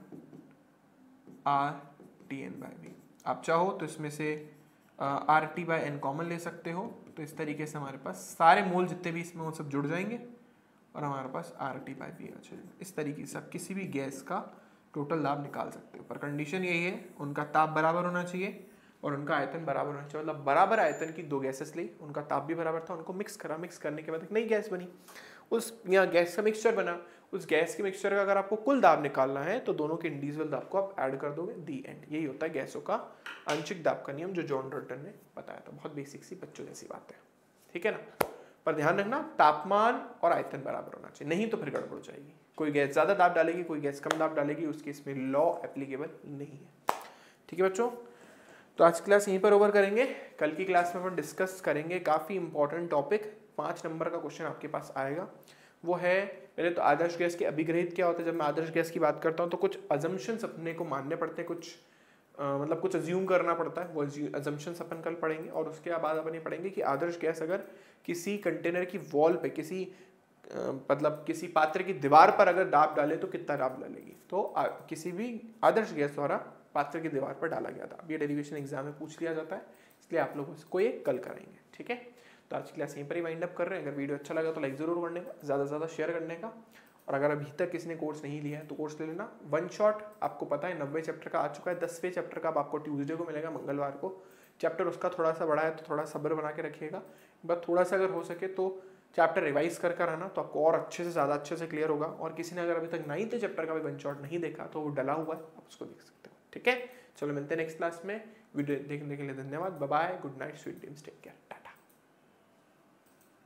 RTN by V। आप चाहो तो इसमें से RT बाय N कॉमन ले सकते हो, तो इस तरीके से हमारे पास सारे मोल जितने भी इसमें वो सब जुड़ जाएंगे और हमारे पास RT बाय V आ जाएगा। इस तरीके से आप किसी भी गैस का टोटल दाब निकाल सकते हो, पर कंडीशन यही है, उनका ताप बराबर होना चाहिए और उनका आयतन बराबर होना चाहिए। मतलब बराबर आयतन की दो गैसेस ली, उनका ताप भी बराबर था, उनको मिक्स करने के बाद एक नई गैस बनी, उस यहाँ गैस का मिक्सचर बना। उस गैस के मिक्सचर का अगर आपको कुल दाब निकालना है तो दोनों के इंडिविजुअल दाब को आप ऐड कर दोगे, दी एंड। यही होता है गैसों का आंशिक दाब का नियम, जो जॉन डाल्टन ने बताया था। बहुत बेसिक सी बच्चों जैसी बात है, ठीक है ना। पर ध्यान रखना, तापमान और आयतन बराबर होना चाहिए, नहीं तो फिर गड़बड़ हो जाएगी। कोई गैस ज्यादा दाब डालेगी, कोई गैस कम दाब डालेगी, उस केस में लॉ एप्लीकेबल नहीं है। ठीक है बच्चों, तो आज क्लास यहीं पर ओवर करेंगे। कल की क्लास में अपन डिस्कस करेंगे काफ़ी इंपॉर्टेंट टॉपिक। 5 नंबर का क्वेश्चन आपके पास आएगा, वो है पहले तो आदर्श गैस के अभिग्रहित क्या होता है। जब मैं आदर्श गैस की बात करता हूँ तो कुछ अजम्पशंस अपने को मानने पड़ते हैं, कुछ मतलब कुछ अज्यूम करना पड़ता है, वो अजम्पशंस अपन कल पढ़ेंगे। और उसके बाद अपन ये पढ़ेंगे कि आदर्श गैस अगर किसी कंटेनर की वॉल पे किसी मतलब किसी पात्र की दीवार पर अगर दाब डाले तो कितना दाब डालेगी। तो किसी भी आदर्श गैस द्वारा पात्र की दीवार पर डाला गया था। अब ये डेरिवेशन एग्जाम में पूछ लिया जाता है, इसलिए आप लोग उसको ये कल कराएंगे, ठीक है। तो आज की क्लास यहीं पर ही वाइंड अप कर रहे हैं। अगर वीडियो अच्छा लगा तो लाइक जरूर करने का, ज़्यादा से ज़्यादा शेयर करने का। और अगर अभी तक किसी ने कोर्स नहीं लिया है तो कोर्स ले लेना। वन शॉट आपको पता है 90 चैप्टर का आ चुका है। 10वें चैप्टर का अब आपको ट्यूसडे को मिलेगा, मंगलवार को। चैप्टर उसका थोड़ा सा बड़ा है तो थोड़ा सब्र बना के रखिएगा। बस थोड़ा सा अगर हो सके तो चैप्टर रिवाइज कर कर आना, तो आपको और अच्छे से ज़्यादा अच्छे से क्लियर होगा। और किसी ने अगर अभी तक 9th चैप्टर का भी वन शॉट नहीं देखा तो वो डला हुआ है, आप उसको देख सकते हो, ठीक है। चलो मिलते हैं नेक्स्ट क्लास में। वीडियो देखने के लिए धन्यवाद। Bye bye, good night, sweet dreams, take care.